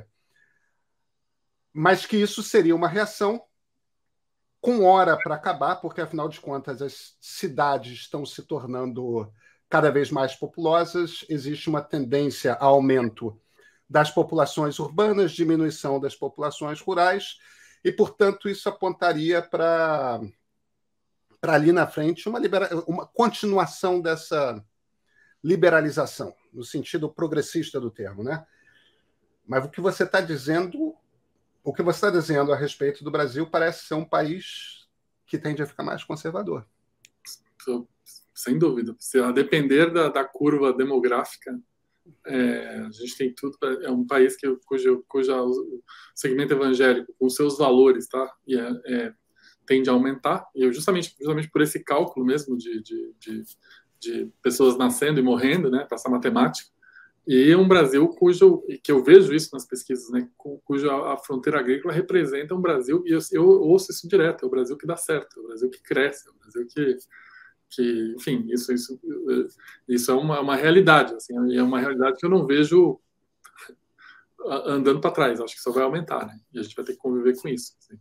Mas que isso seria uma reação com hora para acabar, porque, afinal de contas, as cidades estão se tornando cada vez mais populosas, existe uma tendência a aumento das populações urbanas, diminuição das populações rurais, e, portanto, isso apontaria para para ali na frente uma, libera... uma continuação dessa liberalização, no sentido progressista do termo, né? Mas o que você está dizendo, o que você está dizendo a respeito do Brasil parece ser um país que tende a ficar mais conservador. Sem dúvida. Se a depender da, da curva demográfica, É, a gente tem tudo, é um país que, cujo, cujo segmento evangélico, com seus valores, tá? E é, é, tende a aumentar, e eu justamente, justamente por esse cálculo mesmo de, de, de, de pessoas nascendo e morrendo, né? Essa matemática. E um Brasil cujo, que eu vejo isso nas pesquisas, né? Cuja a fronteira agrícola representa um Brasil, e eu, eu ouço isso direto, é o Brasil que dá certo, é o Brasil que cresce, é o Brasil que que, enfim, isso, isso, isso é uma, uma realidade, assim, é uma realidade que eu não vejo andando para trás, acho que só vai aumentar, né? E a gente vai ter que conviver com isso. Assim.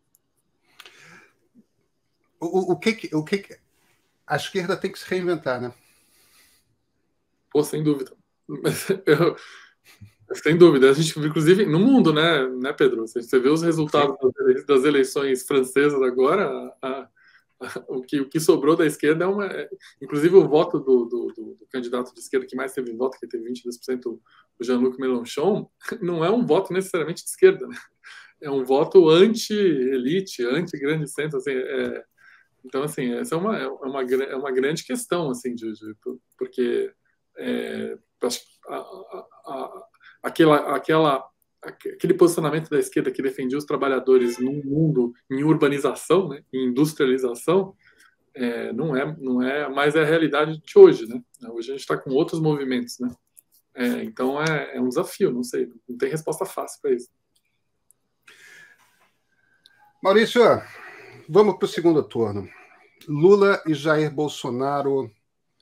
O, o, que que, o que que... A esquerda tem que se reinventar, né? Pô, sem dúvida. Eu, sem dúvida. A gente, inclusive, no mundo, né, né Pedro? Você vê os resultados Sim. das eleições francesas agora, a, O que, o que sobrou da esquerda é uma. Inclusive, o voto do, do, do, do candidato de esquerda que mais teve voto, que teve vinte e dois por cento, o Jean-Luc Mélenchon, não é um voto necessariamente de esquerda, né? É um voto anti-elite, anti-grande centro. Assim, é, então, assim, essa é uma, é uma, é uma grande questão, assim, de, de, porque é, a, a, a, aquela. aquela aquele posicionamento da esquerda que defendia os trabalhadores num mundo em urbanização, né, em industrialização, é, não é não é mais a realidade de hoje, né? Hoje a gente está com outros movimentos, né? É, então é, é um desafio, não sei, não tem resposta fácil para isso. Maurício, vamos para o segundo turno. Lula e Jair Bolsonaro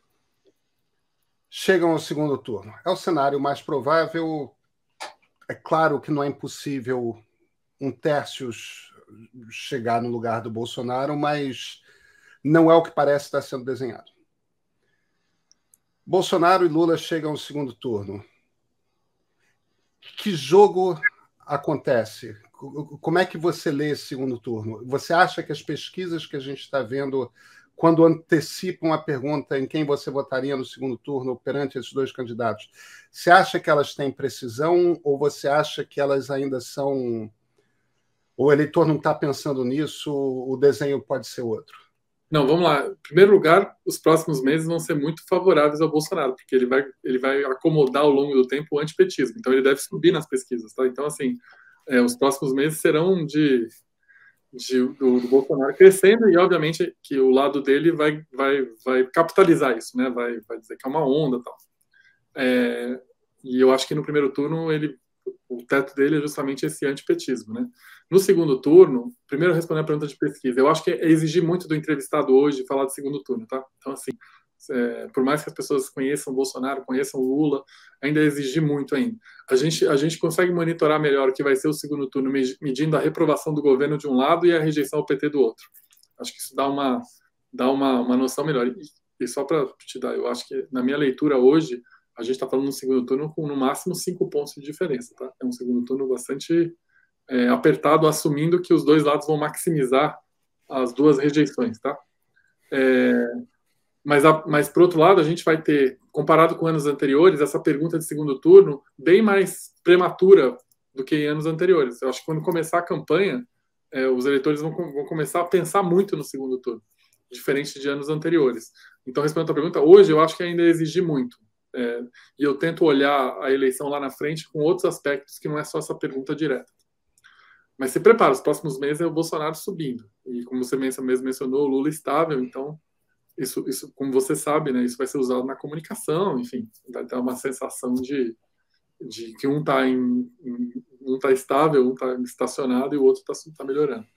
chegam ao segundo turno. É o cenário mais provável. É claro que não é impossível um Tércios chegar no lugar do Bolsonaro, mas não é o que parece estar sendo desenhado. Bolsonaro e Lula chegam ao segundo turno. Que jogo acontece? Como é que você lê esse segundo turno? Você acha que as pesquisas que a gente está vendo, quando antecipam a pergunta em quem você votaria no segundo turno perante esses dois candidatos, você acha que elas têm precisão ou você acha que elas ainda são... O eleitor não está pensando nisso, o desenho pode ser outro? Não, vamos lá. Em primeiro lugar, os próximos meses vão ser muito favoráveis ao Bolsonaro, porque ele vai, ele vai acomodar ao longo do tempo o antipetismo. Então, ele deve subir nas pesquisas. Tá? Então, assim, é, os próximos meses serão de... De, do, do Bolsonaro crescendo e obviamente que o lado dele vai, vai, vai capitalizar isso, né? Vai, vai dizer que é uma onda, tal. É, e eu acho que no primeiro turno ele, o teto dele é justamente esse antipetismo, né? No segundo turno, primeiro responder a pergunta de pesquisa, eu acho que é exigir muito do entrevistado hoje falar do segundo turno, tá? Então assim, é, por mais que as pessoas conheçam o Bolsonaro, conheçam o Lula, ainda exigir muito ainda. A gente, a gente consegue monitorar melhor o que vai ser o segundo turno, medindo a reprovação do governo de um lado e a rejeição ao P T do outro. Acho que isso dá uma, dá uma, uma noção melhor. E, e só para te dar, eu acho que na minha leitura hoje, a gente está falando no segundo turno com no máximo cinco pontos de diferença. Tá? É um segundo turno bastante é, apertado, assumindo que os dois lados vão maximizar as duas rejeições. Tá? É, Mas, mas, por outro lado, a gente vai ter, comparado com anos anteriores, essa pergunta de segundo turno bem mais prematura do que em anos anteriores. Eu acho que quando começar a campanha, é, os eleitores vão, vão começar a pensar muito no segundo turno, diferente de anos anteriores. Então, respondendo a pergunta, hoje eu acho que ainda exige muito. É, e eu tento olhar a eleição lá na frente com outros aspectos que não é só essa pergunta direta. Mas se prepara, os próximos meses é o Bolsonaro subindo. E como você mesmo mencionou, o Lula estável, então... Isso, isso, como você sabe, né, isso vai ser usado na comunicação, enfim, vai ter uma sensação de, de que um está em, em, um tá estável, um está estacionado e o outro está tá melhorando.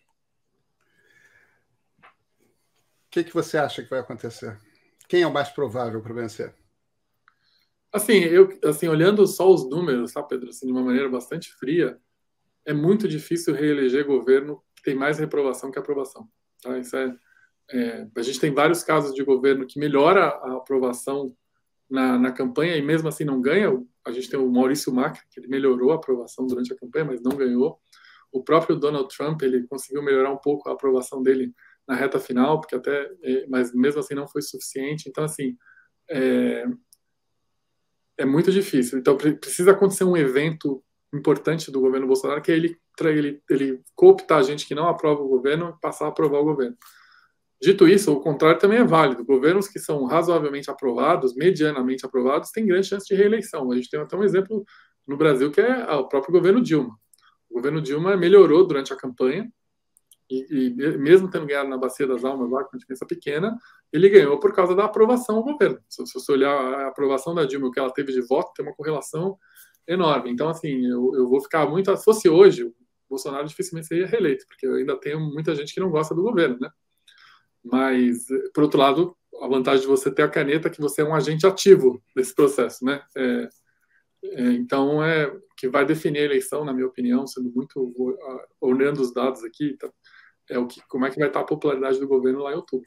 O que, que você acha que vai acontecer? Quem é o mais provável para vencer? Assim, eu, assim, olhando só os números, tá, Pedro, assim, de uma maneira bastante fria, é muito difícil reeleger governo que tem mais reprovação que aprovação. Tá? Isso é É, a gente tem vários casos de governo que melhora a aprovação na, na campanha e mesmo assim não ganha. A gente tem o Maurício Macri, que ele melhorou a aprovação durante a campanha, mas não ganhou. O próprio Donald Trump, ele conseguiu melhorar um pouco a aprovação dele na reta final, porque até, mas mesmo assim não foi suficiente. Então, assim, é, é muito difícil. Então, precisa acontecer um evento importante do governo Bolsonaro, que é ele, ele, ele cooptar a gente que não aprova o governo e passar a aprovar o governo. Dito isso, o contrário também é válido. Governos que são razoavelmente aprovados, medianamente aprovados, têm grande chance de reeleição. A gente tem até um exemplo no Brasil que é o próprio governo Dilma. O governo Dilma melhorou durante a campanha e, e mesmo tendo ganhado na Bacia das Almas, lá com a diferença pequena, ele ganhou por causa da aprovação ao governo. Se, se você olhar a aprovação da Dilma, o que ela teve de voto, tem uma correlação enorme. Então, assim, eu, eu vou ficar muito... Se fosse hoje, o Bolsonaro dificilmente seria reeleito, porque eu ainda tenho muita gente que não gosta do governo, né? Mas, por outro lado, a vantagem de você ter a caneta é que você é um agente ativo desse processo, né? É, é, então, é que vai definir a eleição, na minha opinião, sendo muito olhando os dados aqui, tá, é o que, como é que vai estar a popularidade do governo lá em outubro.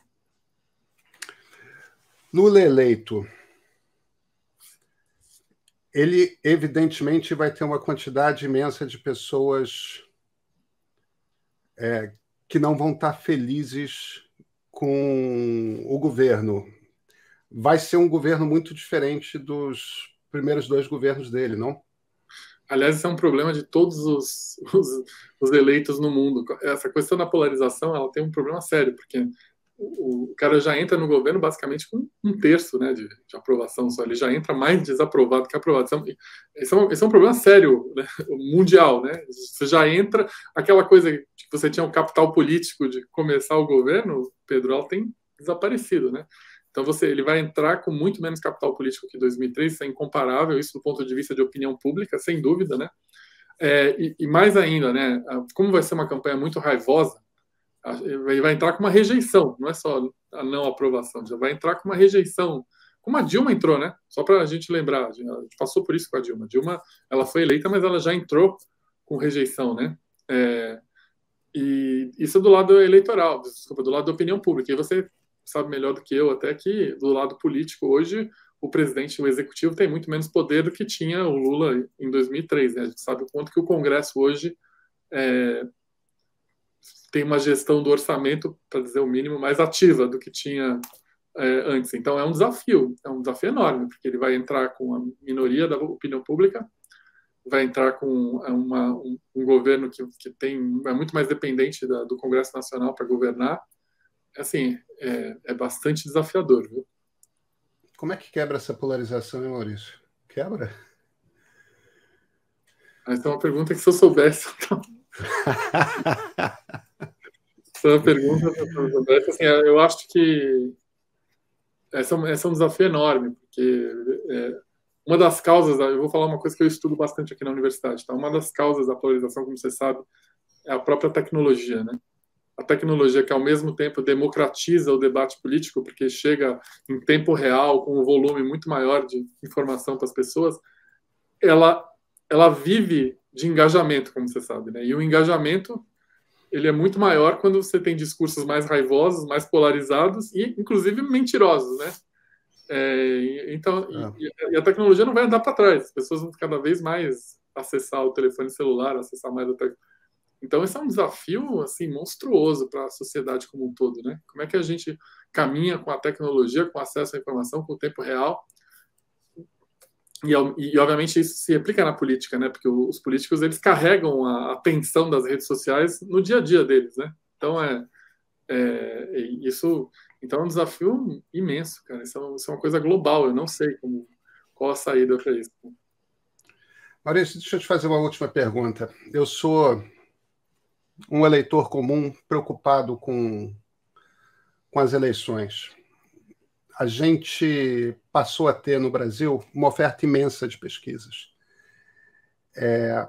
Lula eleito, ele evidentemente vai ter uma quantidade imensa de pessoas é, que não vão estar felizes com o governo. Vai ser um governo muito diferente dos primeiros dois governos dele, não? Aliás, esse é um problema de todos os, os, os eleitos no mundo. Essa questão da polarização, ela tem um problema sério, porque o, o cara já entra no governo basicamente com um terço, né, de, de aprovação só. Ele já entra mais desaprovado que aprovado. Esse é um, esse é um problema sério, né, mundial, né? Você já entra... Aquela coisa que você tinha um capital político de começar o governo, Pedro, ela tem desaparecido, né? Então, você, ele vai entrar com muito menos capital político que dois mil e três, isso é incomparável, isso do ponto de vista de opinião pública, sem dúvida, né? É, e, e mais ainda, né? Como vai ser uma campanha muito raivosa, ele vai entrar com uma rejeição, não é só a não aprovação, já vai entrar com uma rejeição, como a Dilma entrou, né? Só para a gente lembrar, a gente passou por isso com a Dilma. A Dilma, ela foi eleita, mas ela já entrou com rejeição, né? É, e isso do lado eleitoral, desculpa, do lado da opinião pública. E você sabe melhor do que eu até que do lado político hoje o presidente, o executivo tem muito menos poder do que tinha o Lula em dois mil e três, né? A gente sabe o quanto que o Congresso hoje é, tem uma gestão do orçamento, para dizer o mínimo, mais ativa do que tinha é, antes. Então é um desafio, é um desafio enorme, porque ele vai entrar com a minoria da opinião pública, vai entrar com uma, um, um governo que, que tem, é muito mais dependente da, do Congresso Nacional para governar. Assim, é, é bastante desafiador, viu? Como é que quebra essa polarização, hein, Maurício? Quebra? Essa é uma pergunta que se eu soubesse... Então... essa é uma pergunta que se eu soubesse. Assim, eu acho que essa, essa é um desafio enorme, porque é, uma das causas... Eu vou falar uma coisa que eu estudo bastante aqui na universidade. Tá? Uma das causas da polarização, como você sabe, é a própria tecnologia, né? A tecnologia que, ao mesmo tempo, democratiza o debate político, porque chega em tempo real, com um volume muito maior de informação para as pessoas, ela, ela vive de engajamento, como você sabe, né? E o engajamento, ele é muito maior quando você tem discursos mais raivosos, mais polarizados e, inclusive, mentirosos, né? É, então, ah. e, e a tecnologia não vai andar para trás. As pessoas vão cada vez mais acessar o telefone celular, acessar mais a tecnologia. Então, esse é um desafio assim, monstruoso para a sociedade como um todo, né? Como é que a gente caminha com a tecnologia, com acesso à informação, com o tempo real? E, e obviamente, isso se aplica na política, né? Porque os políticos, eles carregam a atenção das redes sociais no dia a dia deles, né? Então, é, é isso... Então, é um desafio imenso, cara. Isso é, isso é uma coisa global. Eu não sei como, qual a saída para isso. Maurício, deixa eu te fazer uma última pergunta. Eu sou... um eleitor comum preocupado com, com as eleições. A gente passou a ter no Brasil uma oferta imensa de pesquisas. É,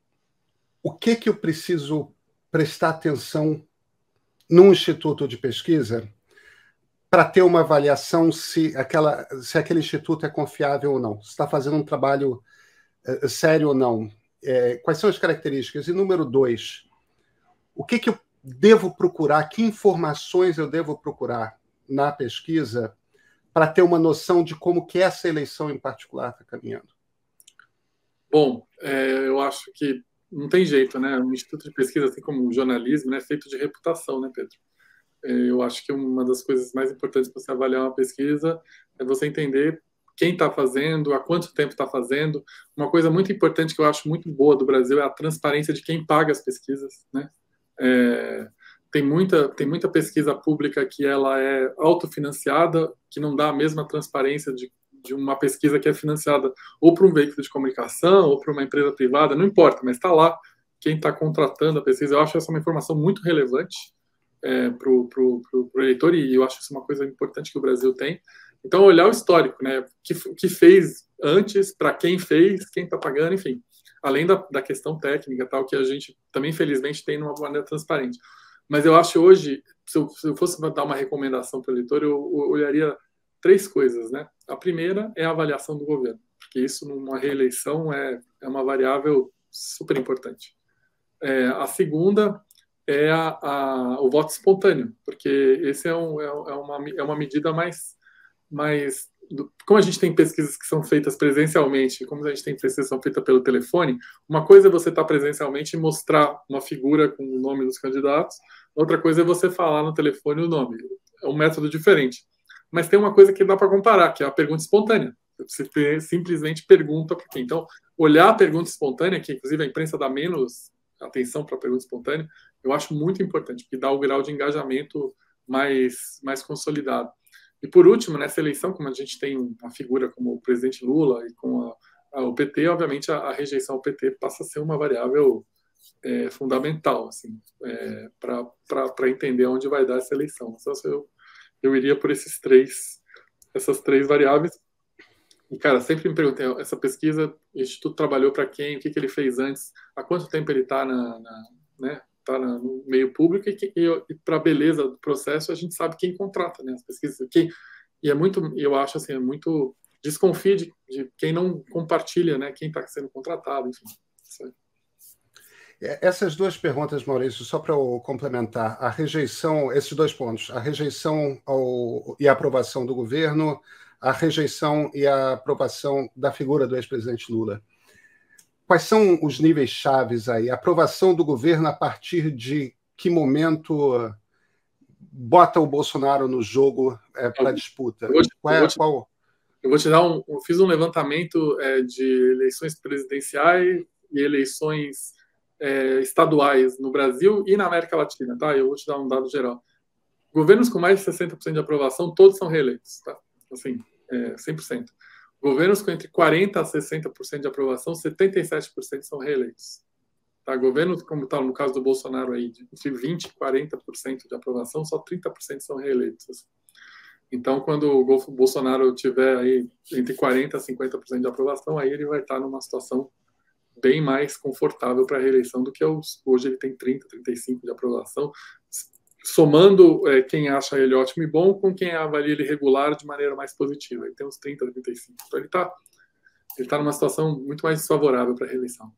o que, que eu preciso prestar atenção num instituto de pesquisa para ter uma avaliação se, aquela, se aquele instituto é confiável ou não, se está fazendo um trabalho é, sério ou não? É, quais são as características? E número dois, o que, que eu devo procurar, que informações eu devo procurar na pesquisa para ter uma noção de como que essa eleição em particular está caminhando? Bom, é, eu acho que não tem jeito, né? Um instituto de pesquisa, assim como o jornalismo, é feito de reputação, né, Pedro? É, eu acho que uma das coisas mais importantes para você avaliar uma pesquisa é você entender quem está fazendo, há quanto tempo está fazendo. Uma coisa muito importante que eu acho muito boa do Brasil é a transparência de quem paga as pesquisas, né? É, tem muita, tem muita pesquisa pública que ela é autofinanciada, que não dá a mesma transparência de, de uma pesquisa que é financiada ou por um veículo de comunicação ou por uma empresa privada, não importa, mas está lá quem está contratando a pesquisa. Eu acho essa uma informação muito relevante é, para o eleitor, e eu acho isso uma coisa importante que o Brasil tem. Então, olhar o histórico, né? O que, que fez antes, para quem fez, quem está pagando, enfim. Além da, da questão técnica, tal, que a gente também, felizmente, tem de uma maneira transparente. Mas eu acho hoje, se eu, se eu fosse dar uma recomendação para o eleitor, eu, eu olharia três coisas, né? A primeira é a avaliação do governo, porque isso, numa reeleição, é, é uma variável super importante. É, a segunda é a, a, o voto espontâneo, porque esse é, um, é, é, uma, é uma medida mais... mais do, como a gente tem pesquisas que são feitas presencialmente, como a gente tem pesquisas que são feitas pelo telefone, uma coisa é você estar presencialmente e mostrar uma figura com o nome dos candidatos, outra coisa é você falar no telefone o nome. É um método diferente. Mas tem uma coisa que dá para comparar, que é a pergunta espontânea. Você simplesmente pergunta para quem. Então, olhar a pergunta espontânea, que inclusive a imprensa dá menos atenção para a pergunta espontânea, eu acho muito importante, porque dá o grau de engajamento mais, mais consolidado. E por último, nessa eleição, como a gente tem uma figura como o presidente Lula e com a, a, o P T, obviamente a, a rejeição ao P T passa a ser uma variável é, fundamental assim, é, para entender onde vai dar essa eleição. Então, eu, eu iria por esses três, essas três variáveis. E, cara, sempre me perguntei, essa pesquisa, o Instituto trabalhou para quem, o que, que ele fez antes, há quanto tempo ele está na, na, né, tá no meio público, e, e, e para a beleza do processo a gente sabe quem contrata, né, as pesquisas. Quem, e é muito, eu acho assim, é muito desconfie de, de quem não compartilha, né, quem está sendo contratado, enfim. Isso aí. Essas duas perguntas, Maurício, só para eu complementar, a rejeição, esses dois pontos, a rejeição ao, e a aprovação do governo, a rejeição e a aprovação da figura do ex-presidente Lula. Quais são os níveis chaves aí? A aprovação do governo a partir de que momento bota o Bolsonaro no jogo é, para a disputa? Eu vou te, qual é, eu vou te, qual... eu vou te dar um... Eu fiz um levantamento é, de eleições presidenciais e eleições é, estaduais no Brasil e na América Latina, tá? Eu vou te dar um dado geral. Governos com mais de sessenta por cento de aprovação, todos são reeleitos, tá? Assim, é, cem por cento. Governos com entre quarenta por cento a sessenta por cento de aprovação, setenta e sete por cento são reeleitos. Tá? Governos, como está no caso do Bolsonaro, aí, entre vinte por cento e quarenta por cento de aprovação, só trinta por cento são reeleitos. Então, quando o Bolsonaro tiver aí entre quarenta por cento e cinquenta por cento de aprovação, aí ele vai estar numa situação bem mais confortável para a reeleição do que hoje ele tem trinta por cento, trinta e cinco por cento de aprovação, somando é, quem acha ele ótimo e bom com quem avalia ele regular de maneira mais positiva. Ele tem uns trinta, trinta e cinco. Então ele está ele tá numa situação muito mais desfavorável para a reeleição.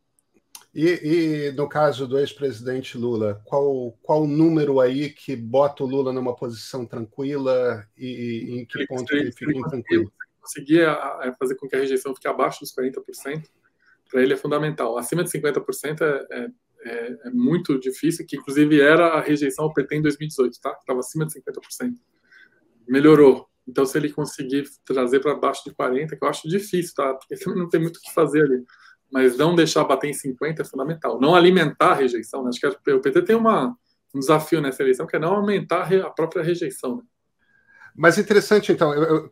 E, e no caso do ex-presidente Lula, qual, qual o número aí que bota o Lula numa posição tranquila e, e em que ele, ponto ele, ele fica ele intranquilo? Conseguir fazer com que a rejeição fique abaixo dos quarenta por cento, para ele é fundamental. Acima de cinquenta por cento é, é É, é muito difícil, que inclusive era a rejeição ao P T em dois mil e dezoito, tá? Estava acima de cinquenta por cento. Melhorou. Então, se ele conseguir trazer para baixo de quarenta por cento, que eu acho difícil, tá? Porque não tem muito o que fazer ali. Mas não deixar bater em cinquenta por cento é fundamental. Não alimentar a rejeição, né? Acho que o P T tem uma, um desafio nessa eleição, que é não aumentar a própria rejeição. Né? Mas interessante, então, eu, eu...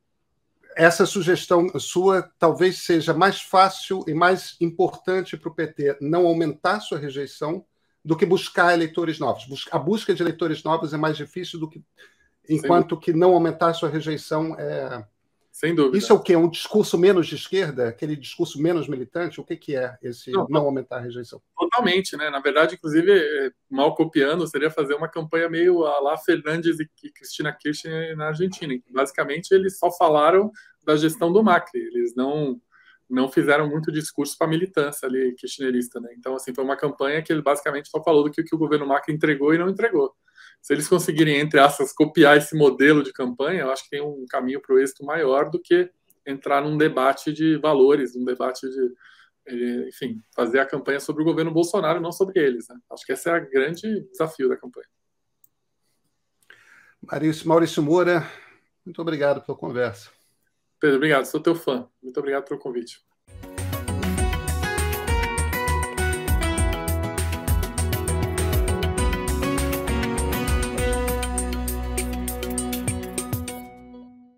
essa sugestão sua talvez seja mais fácil e mais importante para o P T não aumentar sua rejeição do que buscar eleitores novos. A busca de eleitores novos é mais difícil do que... Enquanto que não aumentar sua rejeição é... Sem dúvida. Isso é o quê? Um discurso menos de esquerda? Aquele discurso menos militante? O que, que é esse não, não aumentar a rejeição? Totalmente, né? Na verdade, inclusive, mal copiando, seria fazer uma campanha meio a lá Fernandes e Cristina Kirchner na Argentina. Basicamente, eles só falaram da gestão do Macri. Eles não, não fizeram muito discurso para a militância ali, kirchnerista, né? Então, assim, foi uma campanha que ele basicamente só falou do que, que o governo Macri entregou e não entregou. Se eles conseguirem, entre aspas, copiar esse modelo de campanha, eu acho que tem um caminho para o êxito maior do que entrar num debate de valores, um debate de, enfim, fazer a campanha sobre o governo Bolsonaro, não sobre eles. Né? Acho que esse é o grande desafio da campanha. Maurício, Maurício Moura, muito obrigado pela conversa. Pedro, obrigado, sou teu fã. Muito obrigado pelo convite.